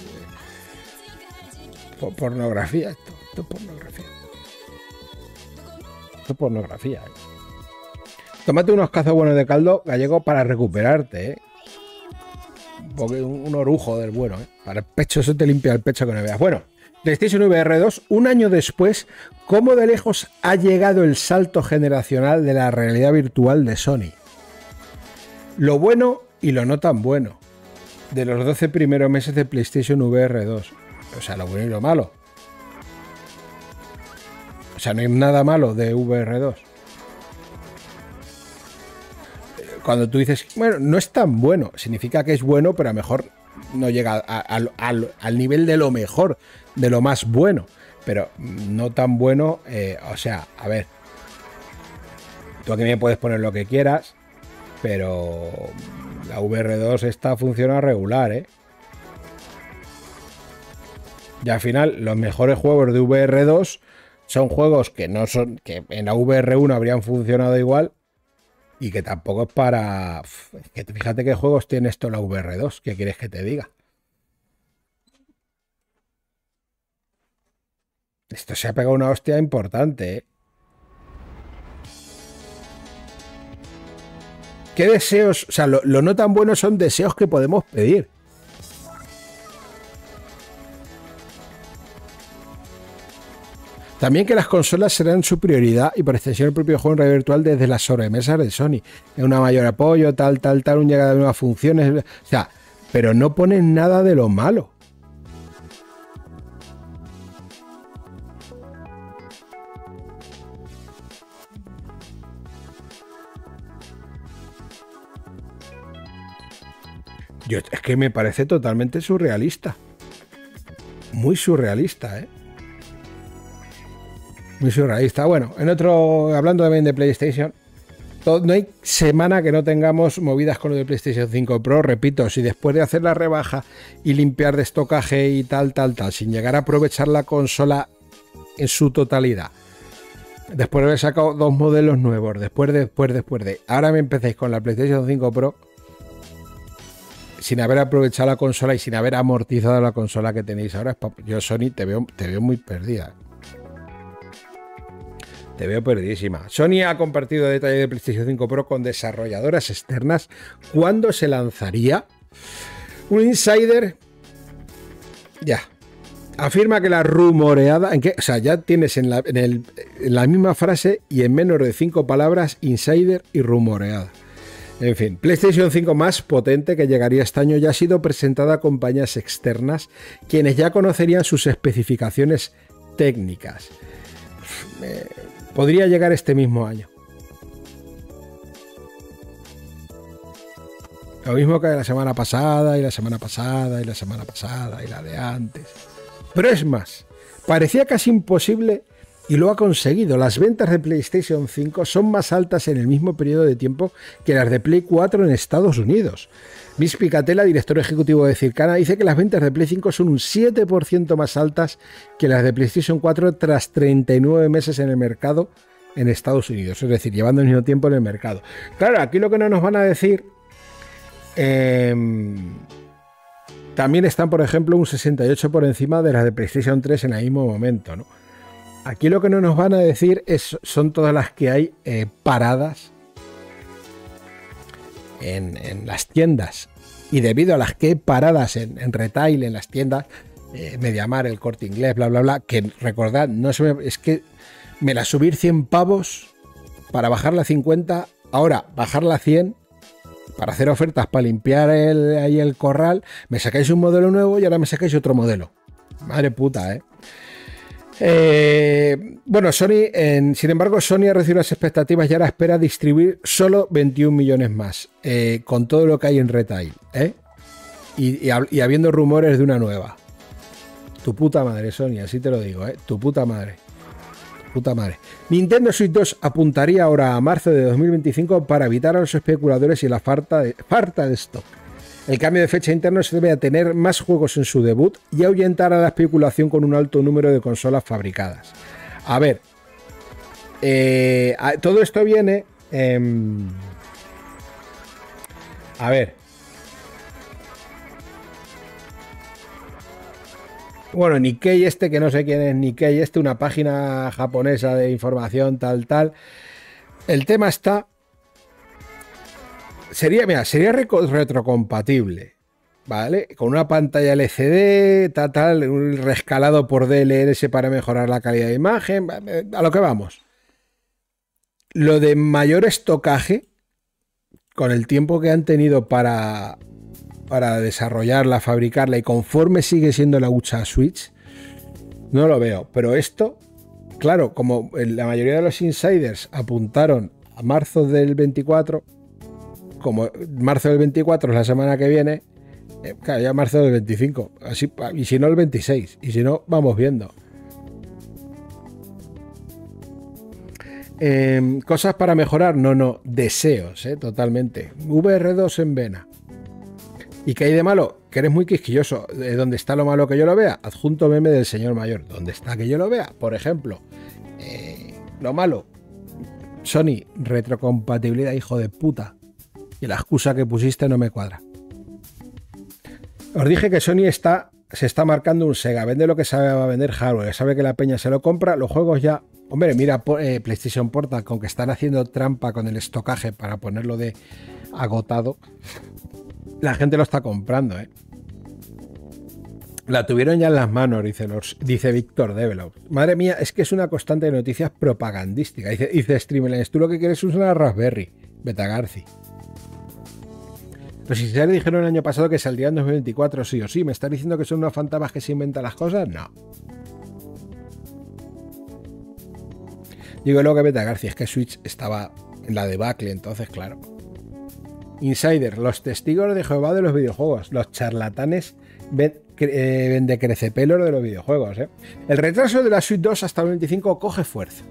eh, pornografía, esto, esto es pornografía. Esto es pornografía. ¿eh? Tómate unos cazos buenos de caldo gallego para recuperarte, ¿eh? Porque un, un orujo del bueno, ¿eh? Para el pecho, eso te limpia el pecho que no veas. Bueno, PlayStation V R dos, un año después, ¿cómo de lejos ha llegado el salto generacional de la realidad virtual de Sony? Lo bueno y lo no tan bueno de los doce primeros meses de PlayStation V R dos. O sea, lo bueno y lo malo. O sea, no hay nada malo de V R dos. Cuando tú dices, bueno, no es tan bueno, significa que es bueno, pero a lo mejor no llega a, a, a, al nivel de lo mejor, de lo más bueno, pero no tan bueno, eh, o sea, a ver, tú aquí me puedes poner lo que quieras, pero la V R dos esta funciona regular, ¿eh? Y al final, los mejores juegos de V R dos son juegos que no son, que en la V R uno habrían funcionado igual. Y que tampoco es para... Que fíjate qué juegos tiene esto la V R dos. ¿Qué quieres que te diga? Esto se ha pegado una hostia importante, ¿eh? ¿Qué deseos? O sea, lo, lo no tan bueno son deseos que podemos pedir. También que las consolas serán su prioridad y por extensión el propio juego en realidad virtual desde las sobremesas de Sony. Es un mayor apoyo, tal, tal, tal, un llegada de nuevas funciones. O sea, pero no ponen nada de lo malo. Yo, es que me parece totalmente surrealista. Muy surrealista, ¿eh? Muy surrealista. Bueno, en otro, hablando también de PlayStation, todo, no hay semana que no tengamos movidas con lo de PlayStation cinco Pro. Repito, si después de hacer la rebaja y limpiar de estocaje y tal, tal, tal, sin llegar a aprovechar la consola en su totalidad, después de haber sacado dos modelos nuevos, después de, después, después de, ahora me empecéis con la PlayStation cinco Pro, sin haber aprovechado la consola y sin haber amortizado la consola que tenéis ahora, yo, Sony, te veo, te veo muy perdida. Te veo perdidísima. Sony ha compartido detalles de PlayStation cinco Pro con desarrolladoras externas. ¿Cuándo se lanzaría? Un insider ya afirma que la rumoreada, en que, o sea, ya tienes en la, en, el, en la misma frase y en menos de cinco palabras insider y rumoreada. En fin, PlayStation cinco más potente que llegaría este año ya ha sido presentada a compañías externas, quienes ya conocerían sus especificaciones técnicas. Eh, podría llegar este mismo año. Lo mismo que la semana pasada y la semana pasada y la semana pasada y la de antes. Pero es más, parecía casi imposible y lo ha conseguido. Las ventas de PlayStation cinco son más altas en el mismo periodo de tiempo que las de Play cuatro en Estados Unidos. Miss Picatella, director ejecutivo de Circana, dice que las ventas de Play cinco son un siete por ciento más altas que las de PlayStation cuatro tras treinta y nueve meses en el mercado en Estados Unidos. Es decir, llevando el mismo tiempo en el mercado. Claro, aquí lo que no nos van a decir... Eh, también están, por ejemplo, un sesenta y ocho por encima de las de PlayStation tres en el mismo momento, ¿no? Aquí lo que no nos van a decir es, son todas las que hay eh, paradas en, en las tiendas. Y debido a las que hay paradas en, en retail, en las tiendas, eh, Mediamar, el Corte Inglés, bla, bla, bla, que recordad, no se me, es que me la subir cien pavos para bajarla a cincuenta, ahora bajarla a cien para hacer ofertas, para limpiar el, ahí el corral, me sacáis un modelo nuevo y ahora me sacáis otro modelo. Madre puta, ¿eh? Eh, bueno, Sony, en, sin embargo, Sony ha recibido las expectativas y ahora espera distribuir solo veintiún millones más, eh, con todo lo que hay en retail, ¿eh? Y, y, y habiendo rumores de una nueva. Tu puta madre, Sony, así te lo digo, ¿eh? Tu puta madre. Tu puta madre. Nintendo Switch dos apuntaría ahora a marzo de dos mil veinticinco para evitar a los especuladores y la falta de, falta de stock. El cambio de fecha interno se debe a tener más juegos en su debut y ahuyentar a la especulación con un alto número de consolas fabricadas. A ver, eh, a, todo esto viene... Eh, a ver. Bueno, Nikkei este, que no sé quién es Nikkei este, una página japonesa de información tal, tal. El tema está... Sería, mira, sería retrocompatible, ¿vale? Con una pantalla L C D, tal, tal, un rescalado por D L S para mejorar la calidad de imagen, a lo que vamos. Lo de mayor estocaje, con el tiempo que han tenido para, para desarrollarla, fabricarla, y conforme sigue siendo la Ucha Switch, no lo veo. Pero esto, claro, como la mayoría de los insiders apuntaron a marzo del veinticuatro... como marzo del veinticuatro es la semana que viene, eh, claro, ya marzo del veinticinco, así, y si no el veintiséis, y si no, vamos viendo. Eh, cosas para mejorar, no, no, deseos, eh, totalmente. V R dos en vena. ¿Y qué hay de malo? Que eres muy quisquilloso. ¿De dónde está lo malo que yo lo vea? Adjunto meme del señor mayor. ¿Dónde está que yo lo vea? Por ejemplo, eh, lo malo, Sony, retrocompatibilidad, hijo de puta. Y la excusa que pusiste no me cuadra. Os dije que Sony está, se está marcando un Sega. Vende lo que sabe, va a vender hardware. Sabe que la peña se lo compra. Los juegos ya... Hombre, mira eh, PlayStation Portal, con que están haciendo trampa con el estocaje para ponerlo de agotado. La gente lo está comprando, ¿eh? La tuvieron ya en las manos, dice, los, dice Víctor Develop. Madre mía, es que es una constante de noticias propagandísticas. Dice, dice Streamlines, tú lo que quieres es una Raspberry. Beta Garci. Pero si ya le dijeron el año pasado que saldría en dos mil veinticuatro sí o sí, ¿me estás diciendo que son unos fantasmas que se inventan las cosas? No. Digo luego que Beta García, es que Switch estaba en la debacle, entonces claro. Insider, los testigos de Jehová de los videojuegos, los charlatanes ven, eh, vende crecepelos de los videojuegos. ¿eh? El retraso de la Switch dos hasta el veinticinco coge fuerza.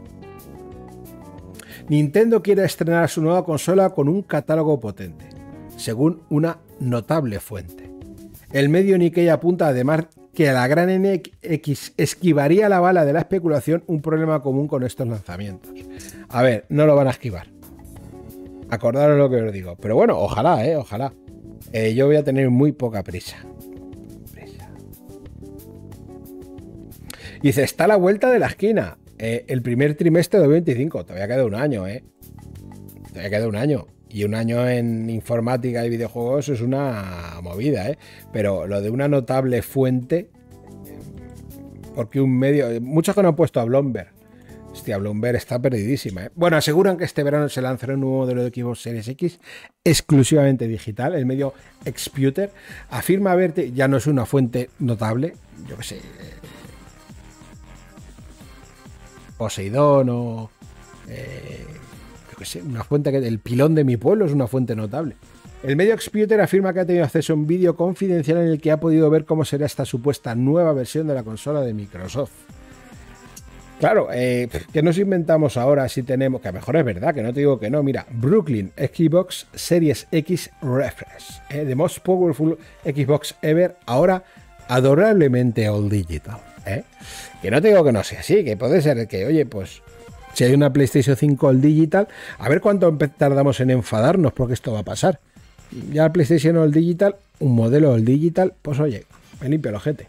Nintendo quiere estrenar su nueva consola con un catálogo potente, según una notable fuente. El medio Nikkei apunta además que a la gran N X esquivaría la bala de la especulación, un problema común con estos lanzamientos. A ver, no lo van a esquivar. Acordaros lo que os digo. Pero bueno, ojalá, eh, ojalá. Eh, yo voy a tener muy poca prisa. prisa. Dice, está a la vuelta de la esquina. Eh, el primer trimestre de dos mil veinticinco. Todavía queda un año, eh. Todavía queda un año. Y un año en informática y videojuegos es una movida, ¿eh? Pero lo de una notable fuente, porque un medio... Muchos que no han puesto a Bloomberg. Hostia, Bloomberg está perdidísima, ¿eh? Bueno, aseguran que este verano se lanzará un nuevo modelo de Xbox Series X exclusivamente digital. El medio Exputer afirma verte, ya no es una fuente notable, yo qué sé, eh, Poseidón o... Eh, una fuente que el pilón de mi pueblo es una fuente notable. El medio Exputer afirma que ha tenido acceso a un vídeo confidencial en el que ha podido ver cómo será esta supuesta nueva versión de la consola de Microsoft. Claro, eh, que nos inventamos ahora si tenemos, que a lo mejor es verdad, que no te digo que no. Mira, Brooklyn Xbox Series X Refresh, eh, the most powerful Xbox ever, ahora adorablemente all digital. Eh. Que no te digo que no sea así, que puede ser que, oye, pues si hay una PlayStation cinco All Digital, a ver cuánto tardamos en enfadarnos porque esto va a pasar. Ya la PlayStation All Digital, un modelo All Digital, pues oye, me limpio el ojete.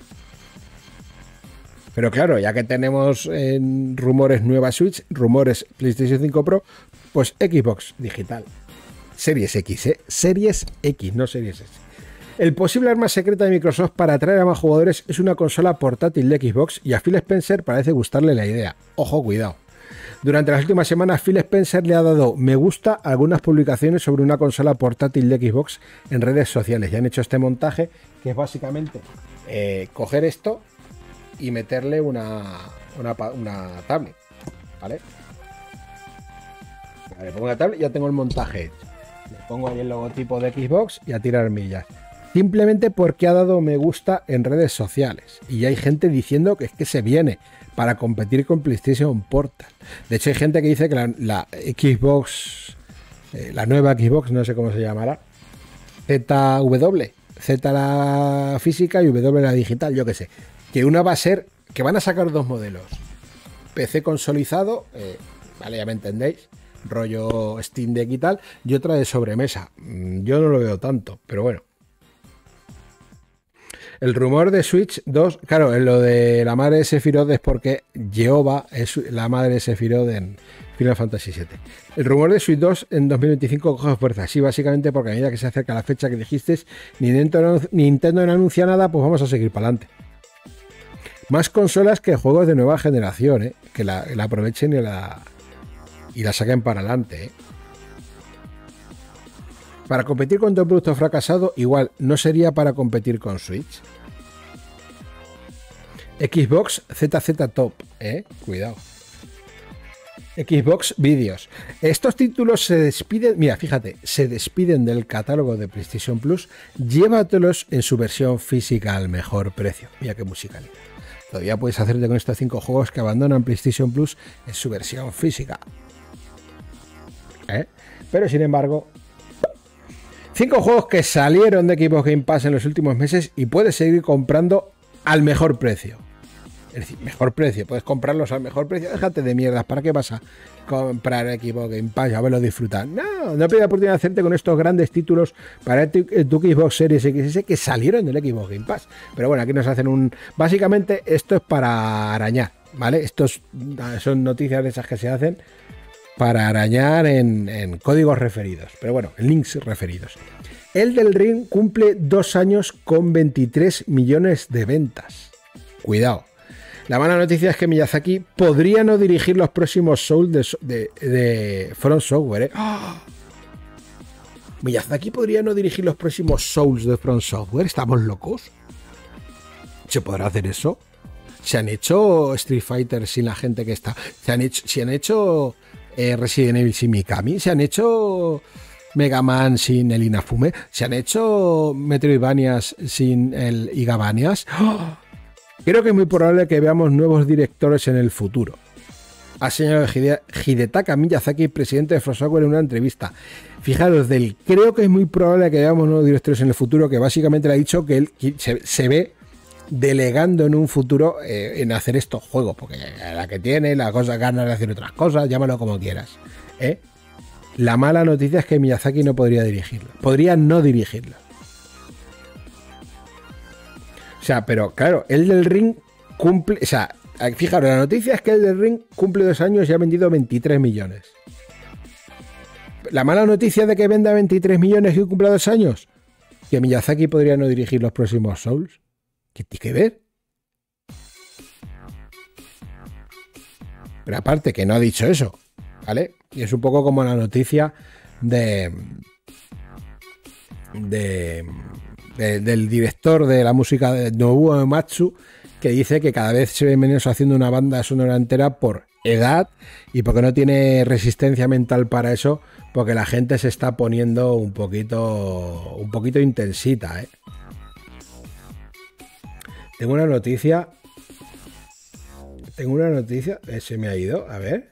Pero claro, ya que tenemos en rumores nueva Switch, rumores PlayStation cinco Pro, pues Xbox Digital. Series X, ¿eh? Series X, no Series S. El posible arma secreta de Microsoft para atraer a más jugadores es una consola portátil de Xbox y a Phil Spencer parece gustarle la idea. Ojo, cuidado. Durante las últimas semanas, Phil Spencer le ha dado me gusta a algunas publicaciones sobre una consola portátil de Xbox en redes sociales. Ya han hecho este montaje, que es básicamente eh, coger esto y meterle una, una, una tablet, ¿vale? Le pongo una tablet y ya tengo el montaje hecho. Le pongo ahí el logotipo de Xbox y a tirar millas. Simplemente porque ha dado me gusta en redes sociales. Y hay gente diciendo que es que se viene para competir con PlayStation Portal. De hecho, hay gente que dice que la, la Xbox, eh, la nueva Xbox, no sé cómo se llamará, Z W, Z la física y W la digital, yo qué sé. Que una va a ser, que van a sacar dos modelos. P C consolidado, eh, vale, ya me entendéis, rollo Steam Deck y tal, y otra de sobremesa. Yo no lo veo tanto, pero bueno. El rumor de Switch dos, claro, en lo de la madre de Sephiroth es porque Jehová es la madre de Sephiroth en Final Fantasy siete. El rumor de Switch dos en dos mil veinticinco coge fuerza, sí, básicamente porque a medida que se acerca la fecha que dijiste, Nintendo, Nintendo no anuncia nada, pues vamos a seguir para adelante. Más consolas que juegos de nueva generación, ¿eh? Que la, la aprovechen y la, y la saquen para adelante, ¿eh? Para competir contra un producto fracasado, igual no sería para competir con Switch. Xbox Z Z Top, eh, cuidado. Xbox Vídeos. Estos títulos se despiden, mira, fíjate, se despiden del catálogo de PlayStation Plus. Llévatelos en su versión física al mejor precio. Mira qué musicalidad. Todavía puedes hacerte con estos cinco juegos que abandonan PlayStation Plus en su versión física. ¿Eh? Pero sin embargo, cinco juegos que salieron de Xbox Game Pass en los últimos meses y puedes seguir comprando al mejor precio. Es decir, mejor precio, puedes comprarlos al mejor precio. Déjate de mierdas, ¿para qué vas a comprar Xbox Game Pass? A verlo disfrutar. No, no pierdas la oportunidad de hacerte con estos grandes títulos para tu, tu Xbox Series X S que salieron del Xbox Game Pass. Pero bueno, aquí nos hacen un... Básicamente esto es para arañar, ¿vale? Estos son noticias de esas que se hacen para arañar en, en códigos referidos, pero bueno, en links referidos. Elden Ring cumple dos años con veintitrés millones de ventas. Cuidado. La mala noticia es que Miyazaki podría no dirigir los próximos Souls de, de, de From Software. ¿eh? ¡Oh! Miyazaki podría no dirigir los próximos Souls de From Software. ¿Estamos locos? ¿Se podrá hacer eso? Se han hecho Street Fighter sin la gente que está. Se han hecho... Se han hecho Eh, Resident Evil sin Mikami, se han hecho Mega Man sin el Inafume, se han hecho Metroidvanias sin el Igavanias. ¡Oh! Creo que es muy probable que veamos nuevos directores en el futuro. Ha señalado Hidetaka Miyazaki, presidente de From Software, en una entrevista. Fijaros, del creo que es muy probable que veamos nuevos directores en el futuro, que básicamente le ha dicho que él se, se ve delegando en un futuro eh, en hacer estos juegos, porque la que tiene, la cosa ganas de hacer otras cosas, llámalo como quieras. ¿eh? La mala noticia es que Miyazaki no podría dirigirlo, podría no dirigirlo. O sea, pero claro, Elden Ring cumple, o sea, fijaros, la noticia es que Elden Ring cumple dos años y ha vendido veintitrés millones. La mala noticia de que venda veintitrés millones y cumpla dos años, que Miyazaki podría no dirigir los próximos Souls. ¿Qué tiene que ver? Pero aparte que no ha dicho eso, ¿vale? Y es un poco como la noticia de, de, de del director de la música de Nobuo Uematsu, que dice que cada vez se ve menos haciendo una banda sonora entera por edad y porque no tiene resistencia mental para eso, porque la gente se está poniendo un poquito un poquito intensita, ¿eh? Tengo una noticia. Tengo una noticia. Eh, se me ha ido. A ver.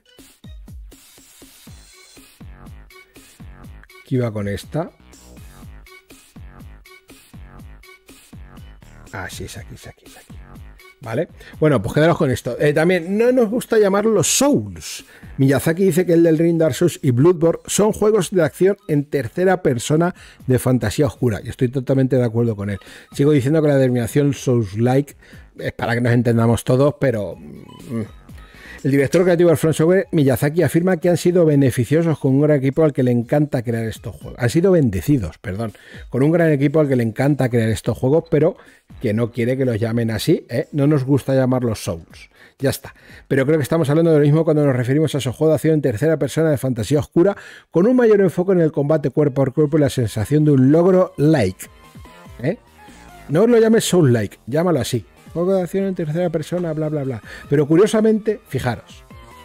¿Qué iba con esta? Ah, sí, es aquí, es aquí, es aquí. ¿Vale? Bueno, pues quedaros con esto. Eh, también no nos gusta llamarlos Souls. Miyazaki dice que el del Ring, Dark Souls y Bloodborne son juegos de acción en tercera persona de fantasía oscura. Y estoy totalmente de acuerdo con él. Sigo diciendo que la denominación Souls-like es para que nos entendamos todos, pero... El director creativo de From Software, Miyazaki, afirma que han sido beneficiosos con un gran equipo al que le encanta crear estos juegos. Han sido bendecidos, perdón, con un gran equipo al que le encanta crear estos juegos, pero que no quiere que los llamen así, ¿eh? No nos gusta llamarlos Souls. Ya está. Pero creo que estamos hablando de lo mismo cuando nos referimos a esos juegos de acción en tercera persona de fantasía oscura, con un mayor enfoque en el combate cuerpo a cuerpo y la sensación de un logro like. ¿Eh? No lo llames Soul-like, llámalo así. Juego de acción en tercera persona, bla, bla, bla. Pero curiosamente, fijaros.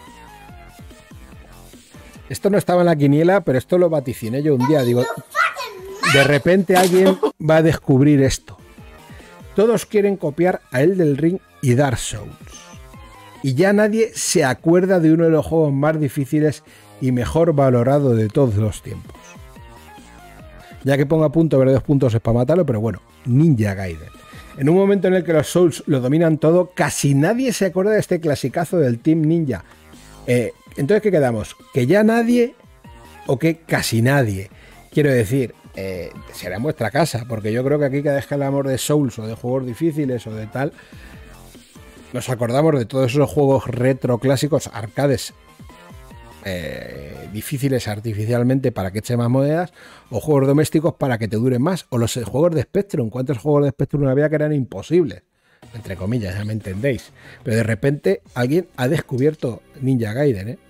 Esto no estaba en la quiniela, pero esto lo vaticiné yo un día. Digo, de repente alguien va a descubrir esto. Todos quieren copiar a Elden Ring y Dark Souls. Y ya nadie se acuerda de uno de los juegos más difíciles y mejor valorado de todos los tiempos. Ya que ponga punto, ver dos puntos es para matarlo, pero bueno, Ninja Gaiden. En un momento en el que los Souls lo dominan todo, casi nadie se acuerda de este clasicazo del Team Ninja. Eh, entonces, ¿qué quedamos? ¿Que ya nadie o que casi nadie? Quiero decir, eh, será en vuestra casa, porque yo creo que aquí cada vez que hablamos de Souls o de juegos difíciles o de tal, nos acordamos de todos esos juegos retro clásicos, arcades, eh, difíciles artificialmente para que eche más monedas, o juegos domésticos para que te duren más, o los juegos de Spectrum. ¿Cuántos juegos de Spectrum había que eran imposibles? Entre comillas, ya me entendéis. Pero de repente alguien ha descubierto Ninja Gaiden, ¿eh?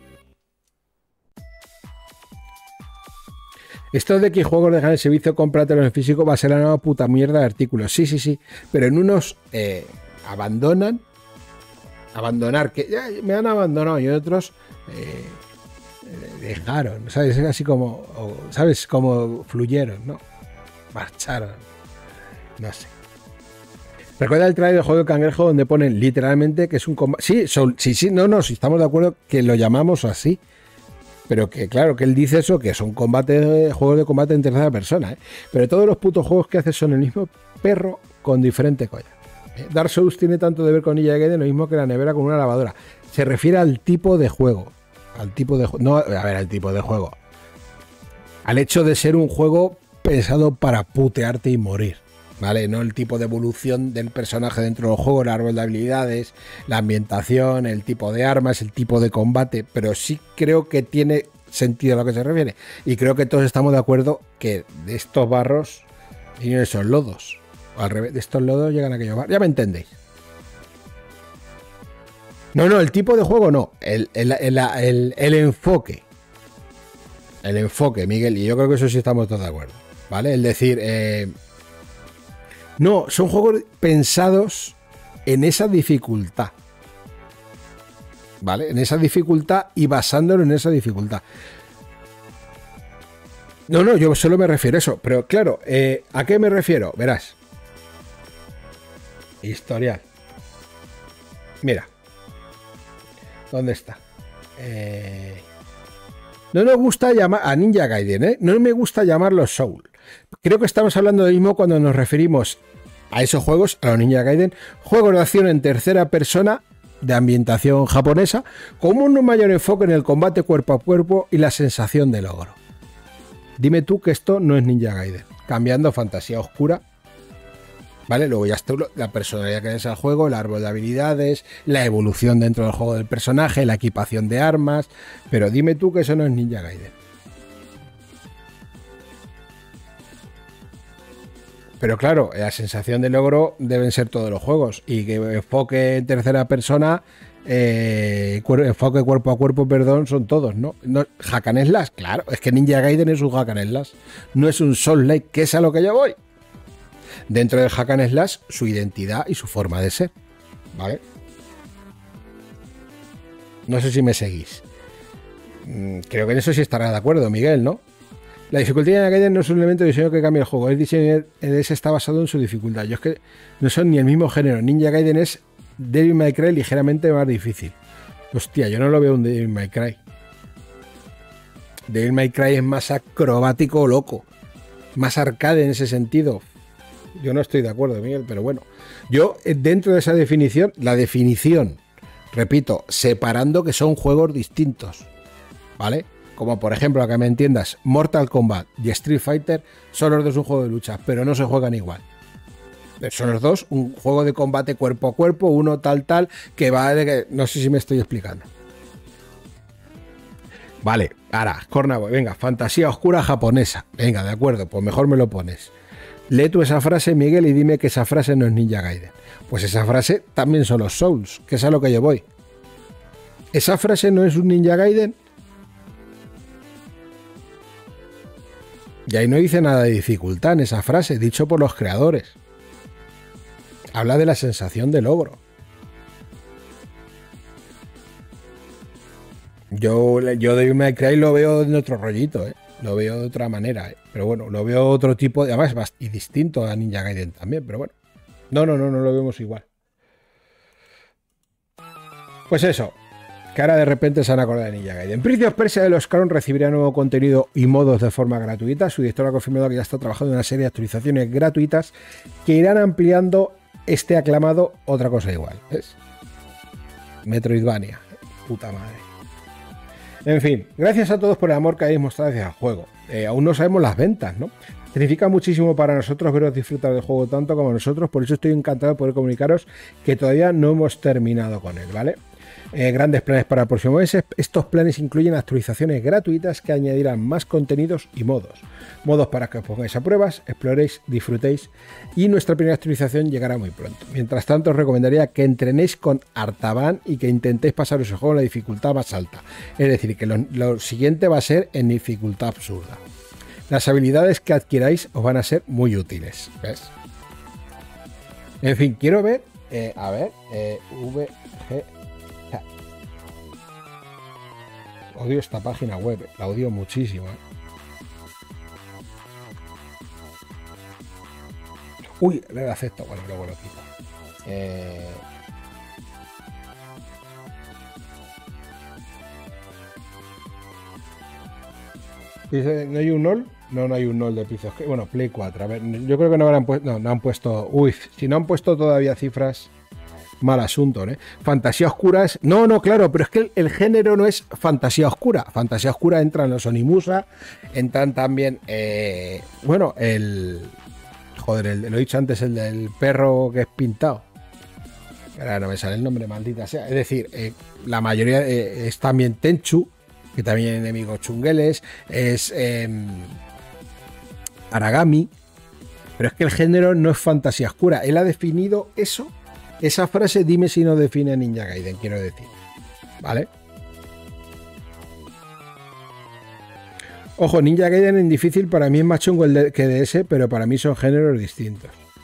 Esto de que juegos dejan el servicio, cómpratelos en físico, va a ser la nueva puta mierda de artículos. Sí, sí, sí. Pero en unos eh, abandonan. Abandonar, que ya me han abandonado, y otros eh, dejaron, ¿sabes? Es así como, ¿sabes? Como fluyeron, ¿no? Marcharon. No sé. Recuerda el trailer del juego de Cangrejo donde ponen literalmente que es un combate. Sí, son, sí, sí, no, no, sí, estamos de acuerdo que lo llamamos así. Pero que claro, que él dice eso, que son combate, juegos de combate en tercera persona, ¿eh? Pero todos los putos juegos que hace son el mismo perro con diferente collar. Dark Souls tiene tanto de ver con Ninja Gaiden lo mismo que la nevera con una lavadora. Se refiere al tipo de juego. Al tipo de juego. No, a ver, al tipo de juego. Al hecho de ser un juego pensado para putearte y morir. ¿Vale? No el tipo de evolución del personaje dentro del juego, el árbol de habilidades, la ambientación, el tipo de armas, el tipo de combate. Pero sí creo que tiene sentido a lo que se refiere. Y creo que todos estamos de acuerdo que de estos barros vienen esos lodos. O al revés, de estos lodos llegan a aquellos barros. Ya me entendéis. No, no, el tipo de juego no. El, el, el, el, el enfoque. El enfoque, Miguel. Y yo creo que eso sí estamos todos de acuerdo. ¿Vale? Es decir, eh, no, son juegos pensados en esa dificultad. ¿Vale? En esa dificultad y basándolo en esa dificultad. No, no, yo solo me refiero a eso. Pero claro, eh, ¿a qué me refiero? Verás. Historial. Mira. ¿Dónde está? Eh... No nos gusta llamar a Ninja Gaiden, ¿eh? No me gusta llamarlo Soul. Creo que estamos hablando de lo mismo cuando nos referimos a esos juegos, a los Ninja Gaiden, juegos de acción en tercera persona de ambientación japonesa, con un mayor enfoque en el combate cuerpo a cuerpo y la sensación de logro. Dime tú que esto no es Ninja Gaiden, cambiando fantasía oscura. ¿Vale? Luego ya está la personalidad que es el juego, el árbol de habilidades, la evolución dentro del juego del personaje, la equipación de armas. Pero dime tú que eso no es Ninja Gaiden. Pero claro, la sensación de logro deben ser todos los juegos. Y que enfoque en tercera persona, eh, enfoque cuerpo a cuerpo, perdón, son todos, ¿no? no Hack and Slash, claro. Es que Ninja Gaiden es un Hack and Slash. No es un Soul-like, que es a lo que yo voy. Dentro del Hack and Slash, su identidad y su forma de ser. ¿Vale? No sé si me seguís. Creo que en eso sí estará de acuerdo, Miguel, ¿no? La dificultad de Gaiden no es un elemento de diseño que cambia el juego. El diseño de ese está basado en su dificultad. Yo es que no son ni el mismo género. Ninja Gaiden es Devil May Cry ligeramente más difícil. Hostia, yo no lo veo un Devil May Cry. Devil May Cry es más acrobático, loco. Más arcade en ese sentido. Yo no estoy de acuerdo, Miguel, pero bueno. Yo, dentro de esa definición, la definición, repito, separando que son juegos distintos, ¿vale? Como por ejemplo, a que me entiendas, Mortal Kombat y Street Fighter son los dos un juego de lucha, pero no se juegan igual. Son los dos un juego de combate cuerpo a cuerpo, uno tal tal, que va de que... No sé si me estoy explicando. Vale, ahora, Cornaboy, venga, fantasía oscura japonesa. Venga, de acuerdo, pues mejor me lo pones. Lee tú esa frase, Miguel, y dime que esa frase no es Ninja Gaiden. Pues esa frase también son los Souls, que es a lo que yo voy. ¿Esa frase no es un Ninja Gaiden? Y ahí no dice nada de dificultad en esa frase, dicho por los creadores. Habla de la sensación de logro. Yo, yo Devil May Cry lo veo en otro rollito, ¿eh? Lo veo de otra manera, ¿eh? Pero bueno, lo veo otro tipo, de, además, y distinto a Ninja Gaiden también, pero bueno. No, no, no, no lo vemos igual. Pues eso, que ahora de repente se han acordado de Ninja Gaiden. Prince of Persia de los Crown recibirá nuevo contenido y modos de forma gratuita. Su director ha confirmado que ya está trabajando en una serie de actualizaciones gratuitas que irán ampliando este aclamado otra cosa igual. ¿Ves? Metroidvania. Puta madre. En fin, gracias a todos por el amor que habéis mostrado hacia el juego. Eh, aún no sabemos las ventas, ¿no? Significa muchísimo para nosotros veros disfrutar del juego tanto como nosotros, por eso estoy encantado de poder comunicaros que todavía no hemos terminado con él, ¿vale? Eh, grandes planes para el próximo mes. Estos planes incluyen actualizaciones gratuitas que añadirán más contenidos y modos. Modos para que os pongáis a pruebas, exploréis, disfrutéis y nuestra primera actualización llegará muy pronto. Mientras tanto os recomendaría que entrenéis con Artaban y que intentéis pasaros el juego en la dificultad más alta. Es decir, que lo, lo siguiente va a ser en dificultad absurda. Las habilidades que adquiráis os van a ser muy útiles. ¿Ves? En fin, quiero ver... Eh, a ver... Eh, V G... Odio esta página web, la odio muchísimo. ¿eh? Uy, le acepto. Bueno, luego lo quito. Eh... Dice, ¿no hay un N O L? No, no hay un N O L de pisos. Bueno, Play cuatro. A ver, yo creo que no habrán puesto... No, no han puesto... Uy, si no han puesto todavía cifras... Mal asunto, ¿eh? Fantasía oscura es... No, no, claro, pero es que el, el género no es fantasía oscura. Fantasía oscura entran los Onimusa, entran también... Eh, bueno, el... Joder, el, lo he dicho antes, el del perro que es pintado. Ahora no me sale el nombre, maldita sea. Es decir, eh, la mayoría eh, es también Tenchu, que también hay enemigos chungueles, es eh, Aragami, pero es que el género no es fantasía oscura. Él ha definido eso... Esa frase, dime si no define a Ninja Gaiden, quiero decir. ¿Vale? Ojo, Ninja Gaiden en difícil para mí es más chungo el que D S, pero para mí son géneros distintos.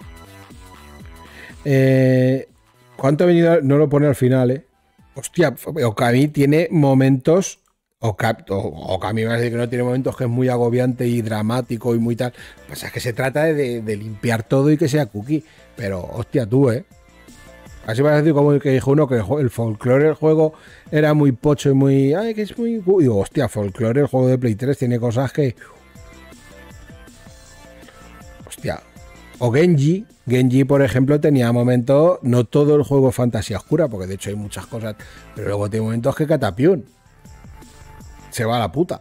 Eh, ¿Cuánto ha venido? No lo pone al final, ¿eh? Hostia, Okami tiene momentos... Okami va a decir que no tiene momentos, que es muy agobiante y dramático y muy tal. Pues es que se trata de, de limpiar todo y que sea cookie. Pero, hostia, tú, ¿eh? Así vas a decir como el que dijo uno que el folclore del juego era muy pocho y muy... Ay, que es muy... Digo, hostia, folclore, el juego de Play tres tiene cosas que... Hostia. O Genji. Genji, por ejemplo, tenía momentos... No todo el juego es fantasía oscura, porque de hecho hay muchas cosas... Pero luego tiene momentos que Catapiún se va a la puta.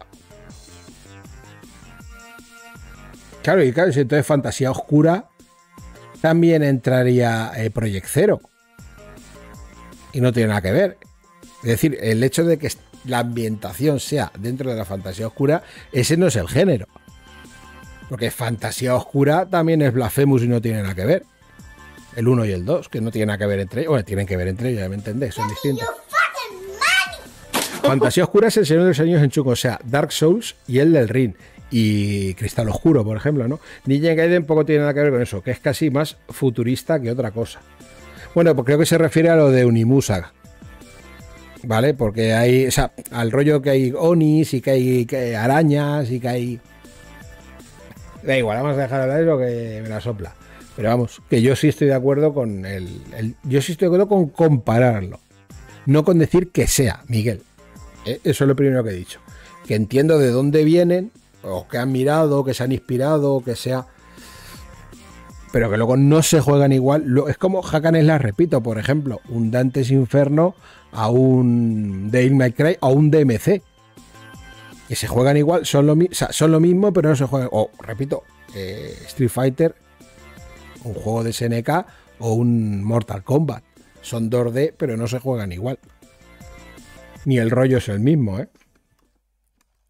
Claro, y claro, si entonces fantasía oscura también entraría eh, Project Zero. Y no tiene nada que ver. Es decir, el hecho de que la ambientación sea dentro de la fantasía oscura, ese no es el género. Porque fantasía oscura también es Blasphemous y no tiene nada que ver. El uno y el dos, que no tienen nada que ver entre ellos. Bueno, tienen que ver entre ellos, ya me entendéis, son distintos. Fantasía oscura es el Señor de los Anillos en chungo, o sea, Dark Souls y el del Ring. Y Cristal Oscuro, por ejemplo, ¿no? Ninja Gaiden poco tiene nada que ver con eso, que es casi más futurista que otra cosa. Bueno, pues creo que se refiere a lo de Unimusa, ¿vale? Porque hay, o sea, al rollo que hay onis y que hay, que hay arañas y que hay... Da igual, vamos a dejar hablar de lo que me la sopla. Pero vamos, que yo sí estoy de acuerdo con el, el... Yo sí estoy de acuerdo con compararlo. No con decir que sea, Miguel. ¿Eh? Eso es lo primero que he dicho. Que entiendo de dónde vienen, o que han mirado, que se han inspirado, que sea... Pero que luego no se juegan igual. Es como Hack and Slash, repito, por ejemplo, un Dante's Inferno a un Devil May Cry a un D M C. Que se juegan igual, son lo, o sea, son lo mismo, pero no se juegan. O, repito, eh, Street Fighter, un juego de S N K o un Mortal Kombat. Son dos D, pero no se juegan igual. Ni el rollo es el mismo, ¿eh?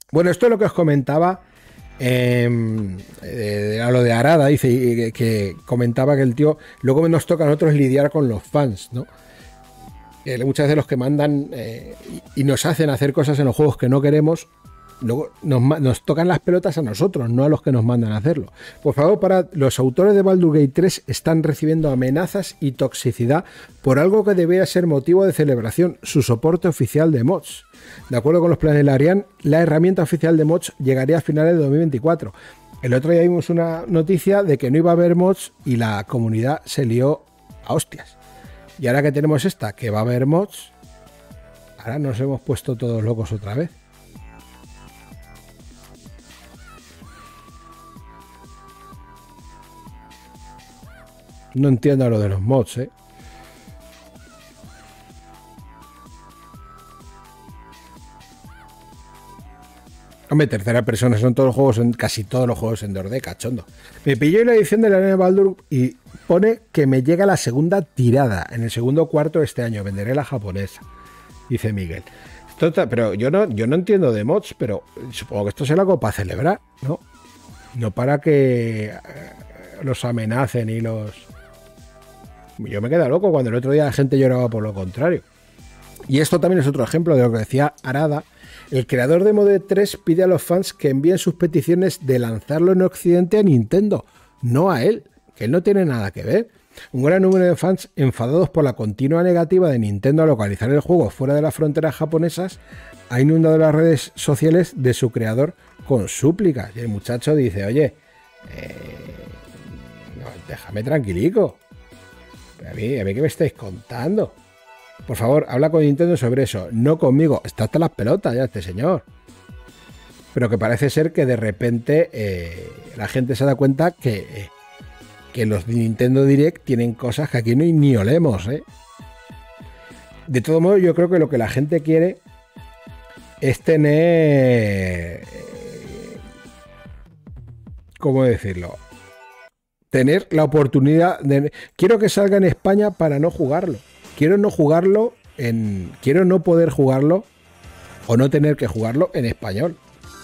Bueno, esto es lo que os comentaba. Eh, eh, a lo de Arada, dice que, que comentaba que el tío, luego nos toca a nosotros lidiar con los fans, ¿no? Eh, muchas veces los que mandan eh, y, y nos hacen hacer cosas en los juegos que no queremos, luego nos, nos tocan las pelotas a nosotros, no a los que nos mandan a hacerlo. Por favor, para los autores de Baldur's Gate tres están recibiendo amenazas y toxicidad por algo que debería ser motivo de celebración, su soporte oficial de mods. De acuerdo con los planes de Larian, la herramienta oficial de mods llegaría a finales de dos mil veinticuatro. El otro día vimos una noticia de que no iba a haber mods y la comunidad se lió a hostias. Y ahora que tenemos esta, que va a haber mods, ahora nos hemos puesto todos locos otra vez. No entiendo lo de los mods, ¿eh? Hombre, tercera persona, son todos los juegos, en, casi todos los juegos en dos D, cachondo. Me pillé la edición de la Arena de Baldur y pone que me llega la segunda tirada en el segundo cuarto de este año. Venderé la japonesa, dice Miguel. Esto, pero yo no, yo no entiendo de mods, pero supongo que esto será algo para celebrar, ¿no? No para que los amenacen y los... Yo me quedé loco cuando el otro día la gente lloraba por lo contrario. Y esto también es otro ejemplo de lo que decía Arada. El creador de Mode tres pide a los fans que envíen sus peticiones de lanzarlo en Occidente a Nintendo, no a él, que él no tiene nada que ver. Un gran número de fans enfadados por la continua negativa de Nintendo a localizar el juego fuera de las fronteras japonesas ha inundado las redes sociales de su creador con súplicas. Y el muchacho dice, oye, eh, no, déjame tranquilico. A mí, a mí, ¿qué me estáis contando? Por favor, habla con Nintendo sobre eso, no conmigo. Está hasta las pelotas ya este señor. Pero que parece ser que de repente eh, la gente se da cuenta que, eh, que los Nintendo Direct tienen cosas que aquí no, ni olemos, ¿eh? De todo modo, yo creo que lo que la gente quiere es tener... Eh, ¿Cómo decirlo? Tener la oportunidad de... Quiero que salga en España para no jugarlo. Quiero no jugarlo en... Quiero no poder jugarlo o no tener que jugarlo en español.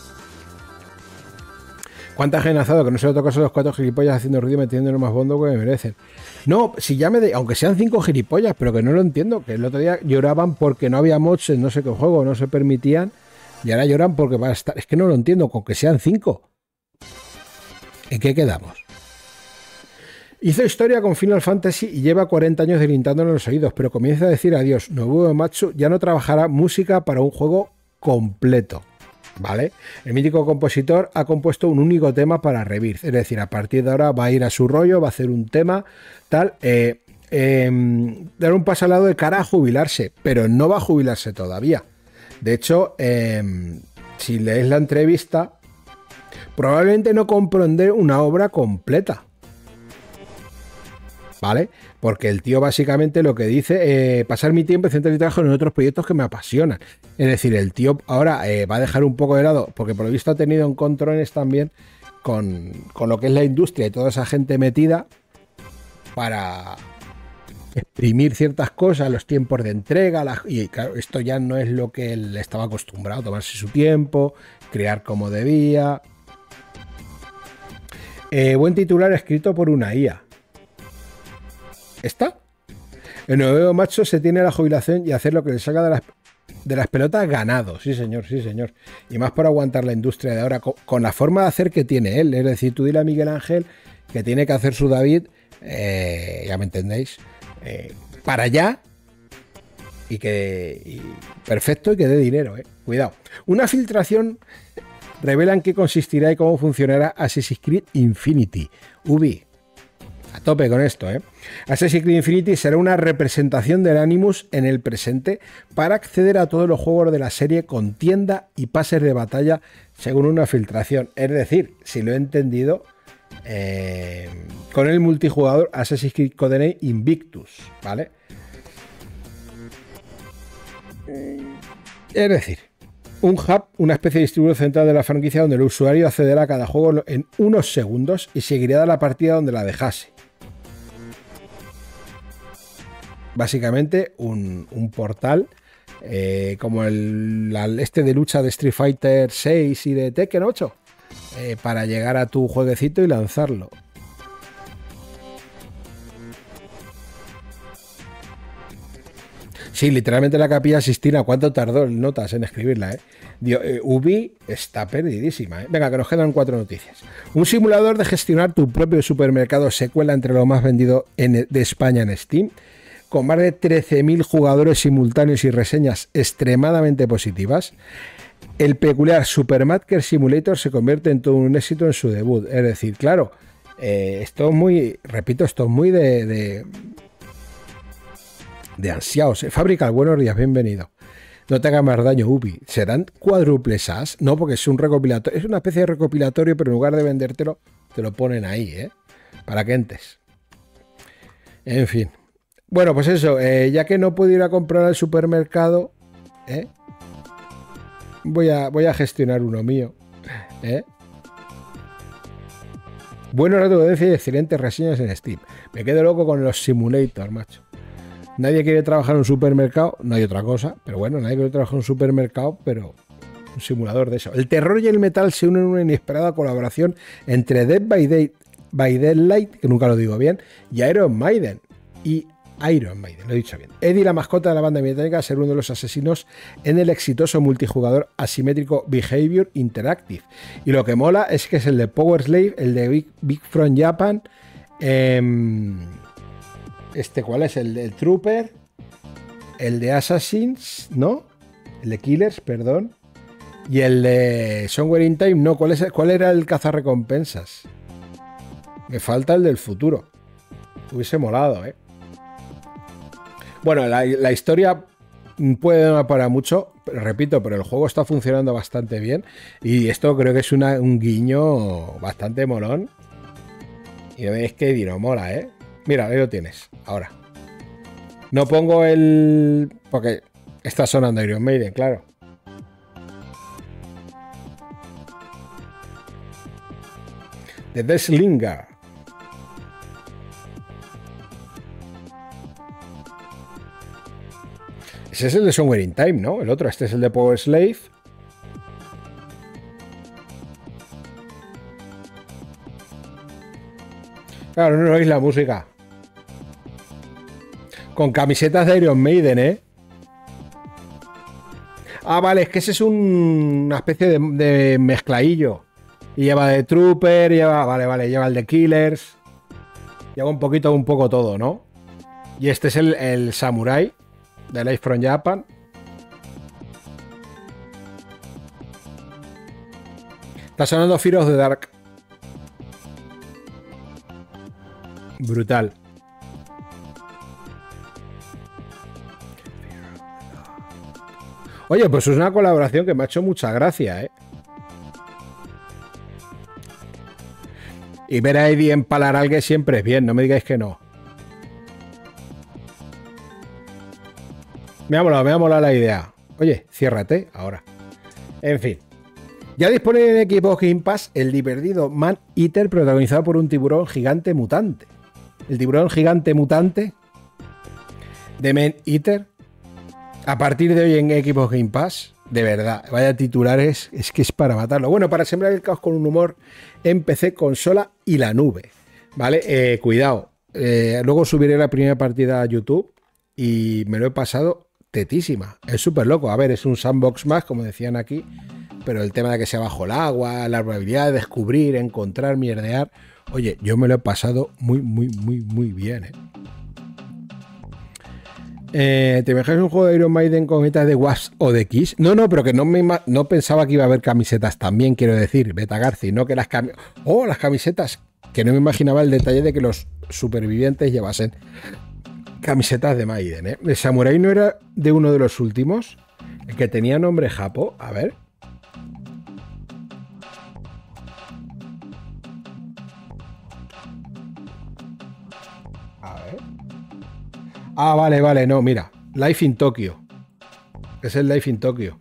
¿Cuánta gente ha azado que no se lo tocas a los cuatro gilipollas haciendo ruido y metiéndonos más bondo que me merecen? No, si ya me... De, aunque sean cinco gilipollas, pero que no lo entiendo. Que el otro día lloraban porque no había mods en no sé qué juego, no se permitían. Y ahora lloran porque va a estar... Es que no lo entiendo, con que sean cinco. ¿En qué quedamos? Hizo historia con Final Fantasy y lleva cuarenta años delintándolo en los oídos, pero comienza a decir adiós. Nobuo Uematsu ya no trabajará música para un juego completo, ¿vale? El mítico compositor ha compuesto un único tema para Rebirth, es decir, a partir de ahora va a ir a su rollo, va a hacer un tema, tal, eh, eh, dar un paso al lado de cara a jubilarse, pero no va a jubilarse todavía. De hecho, eh, si leéis la entrevista, probablemente no comprender una obra completa. ¿Vale? Porque el tío básicamente lo que dice, eh, pasar mi tiempo y centrar mi trabajo en otros proyectos que me apasionan. Es decir, el tío ahora eh, va a dejar un poco de lado, porque por lo visto ha tenido encontrones también con, con lo que es la industria y toda esa gente metida para exprimir ciertas cosas, los tiempos de entrega, la, y claro, esto ya no es lo que él estaba acostumbrado, tomarse su tiempo, crear como debía. Eh, buen titular escrito por una I A. ¿Está? El nuevo macho se tiene la jubilación y hacer lo que le salga de las, de las pelotas ganado. Sí, señor, sí, señor. Y más por aguantar la industria de ahora con, con la forma de hacer que tiene él. Es decir, tú dile a Miguel Ángel que tiene que hacer su David, eh, ya me entendéis, eh, para allá y que... Y perfecto y que dé dinero, eh. Cuidado. Una filtración revela en qué consistirá y cómo funcionará Assassin's Creed Infinity. Ubi. A tope con esto, ¿eh? Assassin's Creed Infinity será una representación del Animus en el presente para acceder a todos los juegos de la serie con tienda y pases de batalla según una filtración. Es decir, si lo he entendido, eh, con el multijugador Assassin's Creed Codename Invictus, ¿vale? Es decir, un hub, una especie de distribuidor central de la franquicia donde el usuario accederá a cada juego en unos segundos y seguirá la partida donde la dejase. Básicamente un, un portal eh, como el la- este de lucha de Street Fighter seis y de Tekken ocho, eh, para llegar a tu jueguecito y lanzarlo. Sí, literalmente la Capilla Sistina, ¿cuánto tardó el Notas en escribirla? Eh? Dio, eh, Ubi está perdidísima. Eh. Venga, que nos quedan cuatro noticias. Un simulador de gestionar tu propio supermercado se cuela entre lo más vendido en, de España en Steam, con más de trece mil jugadores simultáneos y reseñas extremadamente positivas. El peculiar Supermarket Simulator se convierte en todo un éxito en su debut. Es decir, claro, eh, esto es muy, repito, esto es muy de... de de ansiados. Fábrica, buenos días, bienvenido. No te haga más daño, Ubi. ¿Serán cuádruples as? No, porque es un recopilatorio. Es una especie de recopilatorio, pero en lugar de vendértelo, te lo ponen ahí, ¿eh? Para que entes. En fin. Bueno, pues eso. Eh, ya que no puedo ir a comprar al supermercado, ¿eh? Voy a, voy a gestionar uno mío, ¿eh? Buena audiencia y excelentes reseñas en Steam. Me quedo loco con los simulators, macho. Nadie quiere trabajar en un supermercado, no hay otra cosa, pero bueno, nadie quiere trabajar en un supermercado, pero un simulador de eso. El terror y el metal se unen en una inesperada colaboración entre Dead by, Day, by Daylight, que nunca lo digo bien, y Iron Maiden. Y Iron Maiden, lo he dicho bien. Eddie, la mascota de la banda británica, será uno de los asesinos en el exitoso multijugador asimétrico Behavior Interactive. Y lo que mola es que es el de Power Slave, el de Big, Big From Japan, eh, este, ¿cuál es? El del Trooper, el de Assassins, ¿no? El de Killers, perdón. Y el de Somewhere in Time, no. ¿Cuál, es, cuál era el cazarrecompensas? Me falta el del futuro. Hubiese molado, ¿eh? Bueno, la, la historia puede no para mucho, pero, repito, pero el juego está funcionando bastante bien. Y esto creo que es una, un guiño bastante molón. Y veis que Dino mola, ¿eh? Mira, ahí lo tienes, ahora. No pongo el... porque está sonando Iron Maiden, claro. The Deslinger. Ese es el de Somewhere in Time, ¿no? El otro, este es el de Power Slave. Claro, no oís la música. Con camisetas de Iron Maiden, ¿eh? Ah, vale, es que ese es un, una especie de, de mezcladillo. Y lleva de Trooper, lleva... Vale, vale, lleva el de Killers. Lleva un poquito, un poco todo, ¿no? Y este es el, el Samurai de Life from Japan. Está sonando Fear of the Dark. Brutal. Oye, pues es una colaboración que me ha hecho mucha gracia, ¿eh? Y ver a Eddie empalar a alguien siempre es bien, no me digáis que no. Me ha molado, me ha molado la idea. Oye, ciérrate ahora. En fin. Ya dispone en Xbox Game Pass el divertido Man Eater protagonizado por un tiburón gigante mutante. El tiburón gigante mutante de Man Eater. A partir de hoy en Xbox Game Pass, de verdad, vaya titulares, es que es para matarlo. Bueno, para sembrar el caos con un humor en P C, consola y la nube. ¿Vale? Eh, cuidado. Eh, luego subiré la primera partida a YouTube y me lo he pasado tetísima. Es súper loco. A ver, es un sandbox más, como decían aquí, pero el tema de que sea bajo el agua, la probabilidad de descubrir, encontrar, mierdear. Oye, yo me lo he pasado muy, muy, muy, muy bien, ¿eh? Eh, ¿Te imaginas un juego de Iron Maiden con camisetas de Wasp o de Kiss? No, no, pero que no, me no pensaba que iba a haber camisetas también, quiero decir, Beta Garci, no que las camisetas... ¡Oh, las camisetas! Que no me imaginaba el detalle de que los supervivientes llevasen camisetas de Maiden, ¿eh? ¿El Samurai no era de uno de los últimos? El que tenía nombre japo, a ver... Ah, vale, vale, no, mira. Life in Tokyo. Es el Life in Tokyo.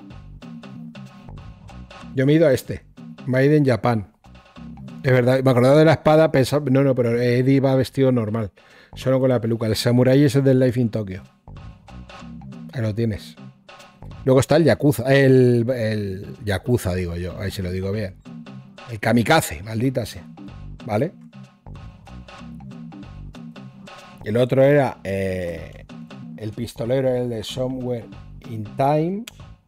Yo me he ido a este. Made in Japan. Es verdad, me acordaba de la espada, pensaba... No, no, pero Eddie va vestido normal. Solo con la peluca. El Samurai es el del Life in Tokyo. Ahí lo tienes. Luego está el Yakuza, el, el Yakuza, digo yo, ahí se lo digo bien. El Kamikaze, maldita sea. ¿Vale? El otro era eh, el pistolero, el de Somewhere in Time.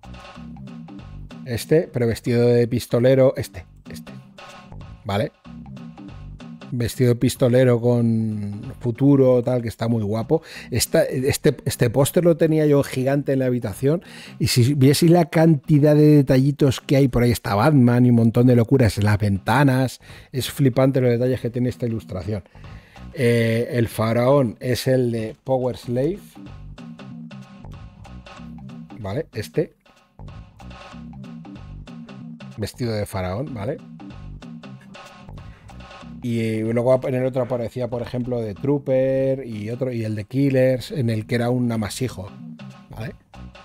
Este, pero vestido de pistolero, este, este. ¿Vale? Vestido de pistolero con futuro, tal, que está muy guapo. Esta, este este póster lo tenía yo gigante en la habitación y si vieseis la cantidad de detallitos que hay por ahí, está Batman y un montón de locuras en las ventanas, es flipante los detalles que tiene esta ilustración. Eh, el faraón es el de Power Slave, ¿vale? Este vestido de faraón, ¿vale? Y luego en el otro aparecía, por ejemplo, de Trooper y otro, y el de Killers, en el que era un amasijo, ¿vale?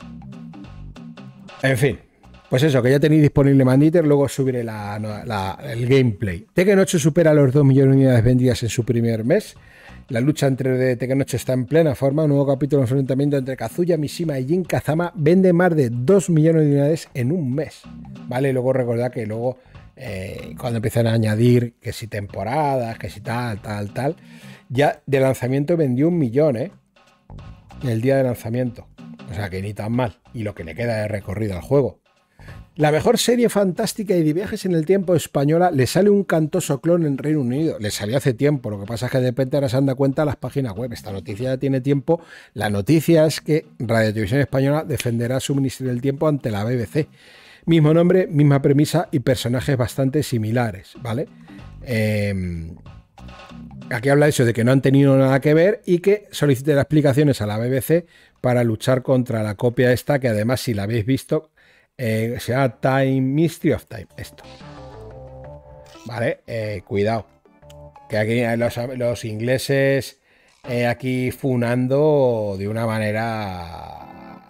En fin, pues eso, que ya tenéis disponible Manditter, luego subiré la, la, el gameplay. Tekken ocho supera los dos millones de unidades vendidas en su primer mes. La lucha entre Tekken ocho está en plena forma. Un nuevo capítulo de enfrentamiento entre Kazuya Mishima y Jin Kazama vende más de dos millones de unidades en un mes, ¿vale? Y luego recordad que luego... Eh, cuando empiezan a añadir que si temporadas, que si tal, tal, tal, ya de lanzamiento vendió un millón, ¿eh? El día de lanzamiento. O sea que ni tan mal. Y lo que le queda de recorrido al juego. La mejor serie fantástica y de viajes en el tiempo española le sale un cantoso clon en Reino Unido. Le salió hace tiempo. Lo que pasa es que de repente ahora se han dado cuenta las páginas web. Esta noticia ya tiene tiempo. La noticia es que Radio Televisión Española defenderá su Ministerio del Tiempo ante la B B C. Mismo nombre, misma premisa y personajes bastante similares, ¿vale? Eh, aquí habla eso de que no han tenido nada que ver y que solicite las explicaciones a la B B C para luchar contra la copia esta, que además, si la habéis visto, eh, se llama Time Mystery of Time. Esto. ¿Vale? Eh, cuidado. Que aquí los, los ingleses eh, aquí funando de una manera...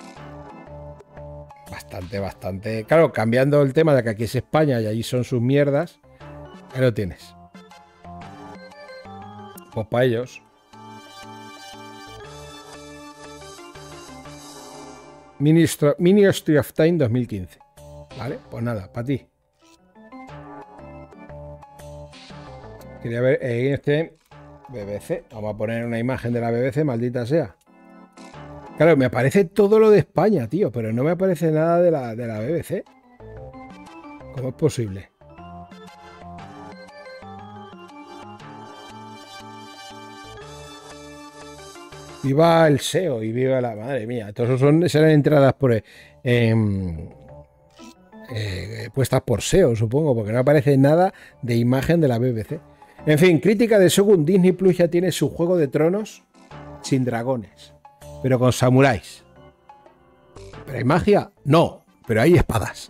Bastante, bastante... Claro, cambiando el tema de que aquí es España y allí son sus mierdas. Ahí lo tienes. Pues para ellos. Ministro, Ministry of Time dos mil quince. Vale, pues nada, para ti. Quería ver en este B B C. Vamos a poner una imagen de la B B C, maldita sea. Claro, me aparece todo lo de España, tío, pero no me aparece nada de la, de la B B C. ¿Cómo es posible? Viva el S E O y viva la... Madre mía, todos son, serán entradas por... Eh, eh, puestas por S E O, supongo, porque no aparece nada de imagen de la B B C. En fin, crítica de Shogun. Disney Plus ya tiene su Juego de Tronos sin dragones, pero con samuráis. ¿Pero hay magia? No, pero hay espadas.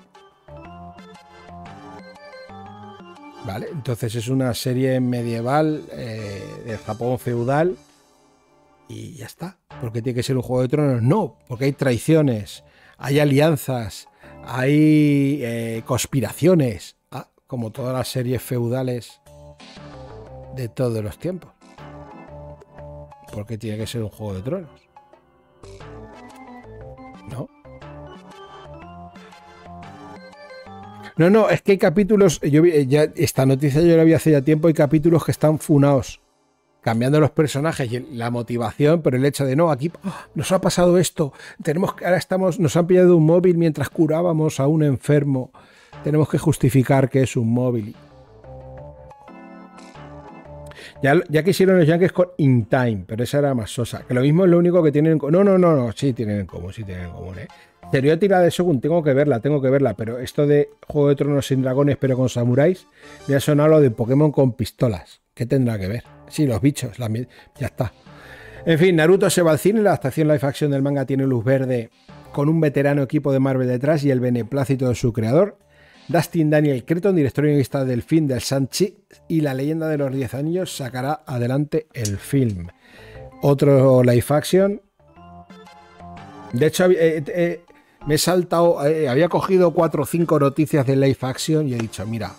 Vale, entonces es una serie medieval eh, del Japón feudal y ya está. ¿Por qué tiene que ser un Juego de Tronos? No, porque hay traiciones, hay alianzas, hay eh, conspiraciones, ah, como todas las series feudales de todos los tiempos. ¿Por qué tiene que ser un Juego de Tronos? No. No, no, es que hay capítulos, yo vi, ya esta noticia yo la vi hace ya tiempo, hay capítulos que están funados, cambiando los personajes y la motivación, pero el hecho de no, aquí oh, nos ha pasado esto, tenemos que, ahora estamos, nos han pillado un móvil mientras curábamos a un enfermo, tenemos que justificar que es un móvil. Ya, ya quisieron los Yankees con In Time, pero esa era más sosa. Que lo mismo es lo único que tienen en común. No, no, no, no, sí tienen en común, sí tienen en común, ¿eh? Sería tirada de Shogun, tengo que verla, tengo que verla, pero esto de Juego de Tronos sin dragones pero con samuráis, me ha sonado lo de Pokémon con pistolas. ¿Qué tendrá que ver? Sí, los bichos, la, ya está. En fin, Naruto se va al cine, la adaptación live action del manga tiene luz verde con un veterano equipo de Marvel detrás y el beneplácito de su creador. Dustin Daniel Cretton, director y guionista del film del Shang-Chi y la leyenda de los diez anillos, sacará adelante el film. Otro live action. De hecho, eh, eh, me he saltado, eh, había cogido cuatro o cinco noticias de live action y he dicho, mira,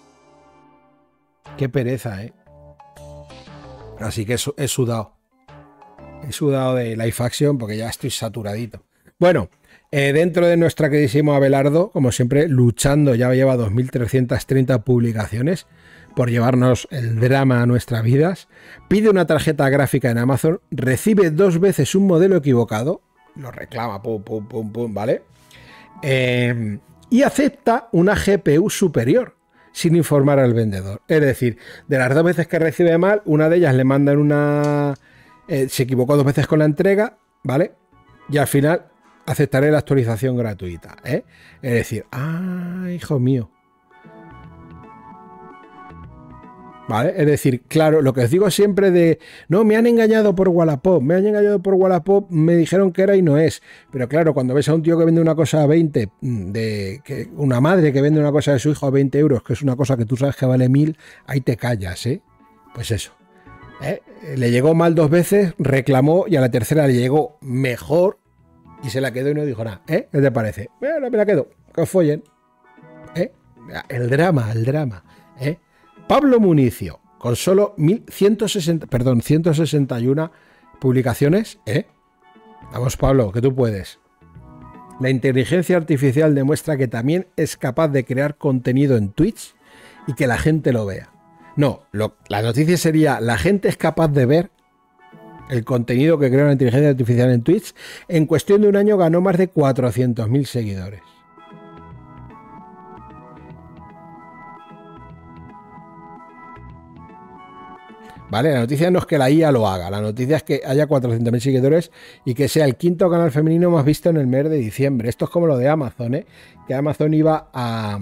qué pereza, ¿eh? Así que he sudado. He sudado de live action porque ya estoy saturadito. Bueno, Eh, dentro de nuestra queridísima Abelardo, como siempre, luchando, ya lleva dos mil trescientas treinta publicaciones por llevarnos el drama a nuestras vidas. Pide una tarjeta gráfica en Amazon, recibe dos veces un modelo equivocado, lo reclama, pum, pum, pum, pum, ¿vale? Eh, y acepta una G P U superior sin informar al vendedor. Es decir, de las dos veces que recibe mal, una de ellas le mandan una... Eh, se equivocó dos veces con la entrega, ¿vale? Y al final aceptaré la actualización gratuita, ¿eh? Es decir, ah, hijo mío. ¿Vale? Es decir, claro, lo que os digo siempre de, no, me han engañado por Wallapop, me han engañado por Wallapop, me dijeron que era y no es. Pero claro, cuando ves a un tío que vende una cosa a veinte, de, que, una madre que vende una cosa de su hijo a veinte euros, que es una cosa que tú sabes que vale mil, ahí te callas, ¿eh? Pues eso. ¿Eh? Le llegó mal dos veces, reclamó y a la tercera le llegó mejor y se la quedó y no dijo nada. ¿Eh? ¿Qué te parece? Bueno, me la quedo, que os follen. ¿Eh? El drama, el drama. ¿Eh? Pablo Municio, con solo mil ciento sesenta, perdón, ciento sesenta y una publicaciones. ¿Eh? Vamos, Pablo, que tú puedes. La inteligencia artificial demuestra que también es capaz de crear contenido en Twitch y que la gente lo vea. No, lo, la noticia sería, la gente es capaz de ver el contenido que crea la inteligencia artificial en Twitch. En cuestión de un año ganó más de cuatrocientos mil seguidores. Vale, la noticia no es que la I A lo haga, la noticia es que haya cuatrocientos mil seguidores y que sea el quinto canal femenino más visto en el mes de diciembre. Esto es como lo de Amazon, ¿eh? Que Amazon iba a...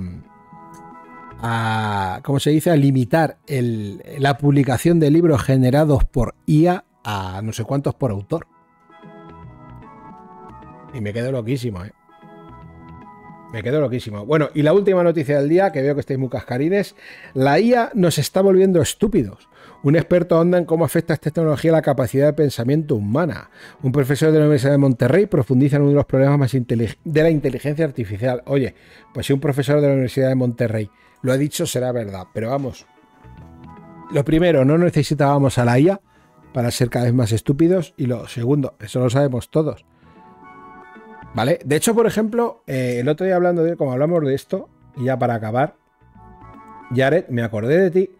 a, ¿cómo se dice?, a limitar el, la publicación de libros generados por I A a no sé cuántos por autor. Y me quedo loquísimo, ¿eh? Me quedo loquísimo. Bueno, y la última noticia del día, que veo que estáis muy cascarines, la I A nos está volviendo estúpidos. Un experto ahonda en cómo afecta esta tecnología a la capacidad de pensamiento humana. Un profesor de la Universidad de Monterrey profundiza en uno de los problemas más de la inteligencia artificial. Oye, pues si un profesor de la Universidad de Monterrey lo ha dicho, será verdad. Pero vamos, lo primero, no necesitábamos a la I A para ser cada vez más estúpidos. Y lo segundo, eso lo sabemos todos. ¿Vale? De hecho, por ejemplo, eh, el otro día hablando de, como hablamos de esto, y ya para acabar, Jared, me acordé de ti,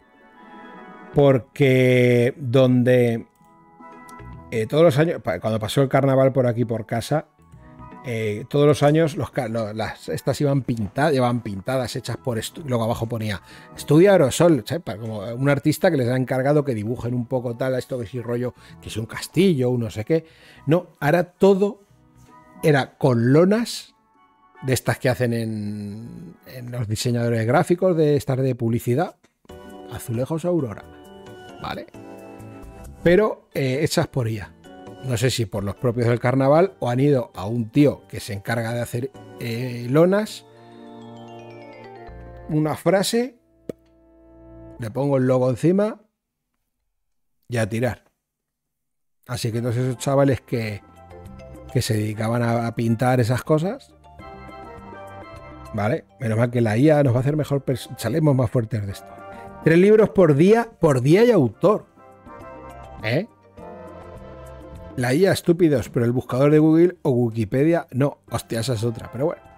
porque donde eh, todos los años, cuando pasó el carnaval por aquí por casa, eh, todos los años los, los, las, estas iban pintadas, llevaban pintadas hechas por estu luego abajo ponía estudio aerosol, ¿sabes? Como un artista que les ha encargado que dibujen un poco tal a esto que es rollo, que es un castillo, un no sé qué. No, ahora todo era con lonas de estas que hacen en, en los diseñadores gráficos, de estas de publicidad, azulejos Aurora, ¿vale? Pero eh, hechas por I A. No sé si por los propios del carnaval o han ido a un tío que se encarga de hacer eh, lonas, una frase, le pongo el logo encima y a tirar. Así que todos esos chavales que que se dedicaban a pintar esas cosas, ¿vale? Menos mal que la I A nos va a hacer mejor, salemos más fuertes de esto. Tres libros por día, por día y autor, ¿eh? La I A, estúpidos, pero el buscador de Google o Wikipedia, no, hostia, esa es otra, pero bueno.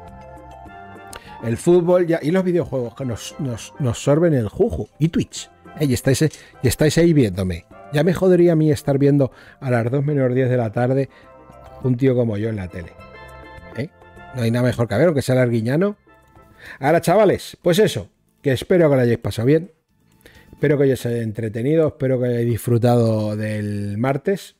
El fútbol ya, y los videojuegos que nos, nos, nos sorben el juju, y Twitch, ¿eh? Y estáis, y estáis ahí viéndome. Ya me jodería a mí estar viendo a las dos menos diez de la tarde un tío como yo en la tele, ¿eh? No hay nada mejor que ver, aunque sea Arguiñano. Ahora, chavales, pues eso, que espero que lo hayáis pasado bien, espero que hayáis entretenido, espero que hayáis disfrutado del martes.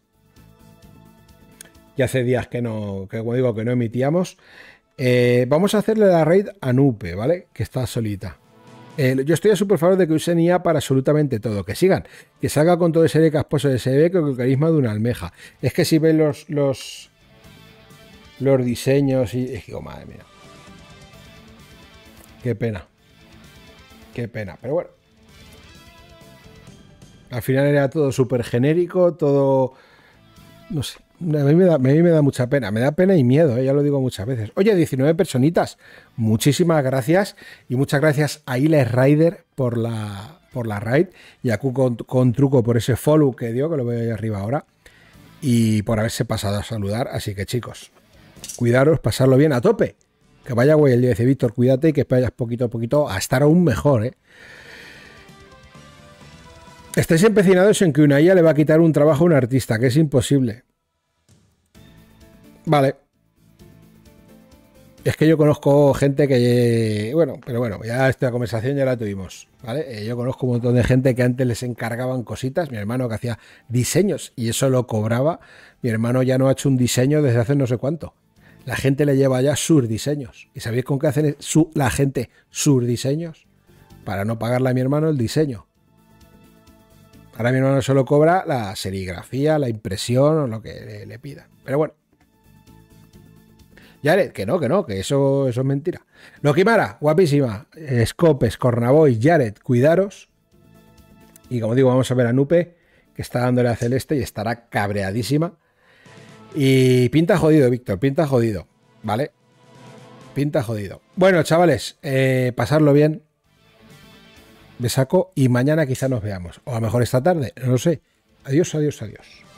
Ya hace días que no, que como digo, que no emitíamos. Eh, vamos a hacerle la raid a Nupe, ¿vale? Que está solita. Eh, yo estoy a súper favor de que usen I A para absolutamente todo. Que sigan, que salga con todo ese de casposo de se ve con el carisma de una almeja. Es que si ven los los, los diseños y digo, madre mía. Qué pena. Qué pena, pero bueno. Al final era todo súper genérico, todo... No sé. A mí, me da, a mí me da mucha pena, me da pena y miedo, ¿eh? Ya lo digo muchas veces. Oye, diecinueve personitas, muchísimas gracias y muchas gracias a Iles Rider por la, por la raid y a Q con, con truco por ese follow que dio, que lo veo ahí arriba ahora, y por haberse pasado a saludar. Así que chicos, Cuidaros, pasarlo bien a tope. Que vaya guay el día, dice Víctor, cuídate y que vayas poquito a poquito a estar aún mejor, ¿eh? Estáis empecinados en que una I A le va a quitar un trabajo a un artista, que es imposible. Vale. Es que yo conozco gente que... Bueno, pero bueno, ya esta conversación ya la tuvimos, ¿vale? Eh, yo conozco un montón de gente que antes les encargaban cositas. Mi hermano que hacía diseños y eso lo cobraba. Mi hermano ya no ha hecho un diseño desde hace no sé cuánto. La gente le lleva ya sus diseños. ¿Y sabéis con qué hacen su, la gente sus diseños? Para no pagarle a mi hermano el diseño. Ahora mi hermano solo cobra la serigrafía, la impresión o lo que le, le pida. Pero bueno. Jared, que no, que no, que eso, eso es mentira. Loquimara, guapísima. Scopes, Cornaboy, Jared, cuidaros. Y como digo, vamos a ver a Nupe, que está dándole a Celeste y estará cabreadísima. Y pinta jodido, Víctor, pinta jodido, ¿vale? Pinta jodido. Bueno, chavales, eh, pasarlo bien. Me saco y mañana quizá nos veamos. O a lo mejor esta tarde, no lo sé. Adiós, adiós, adiós.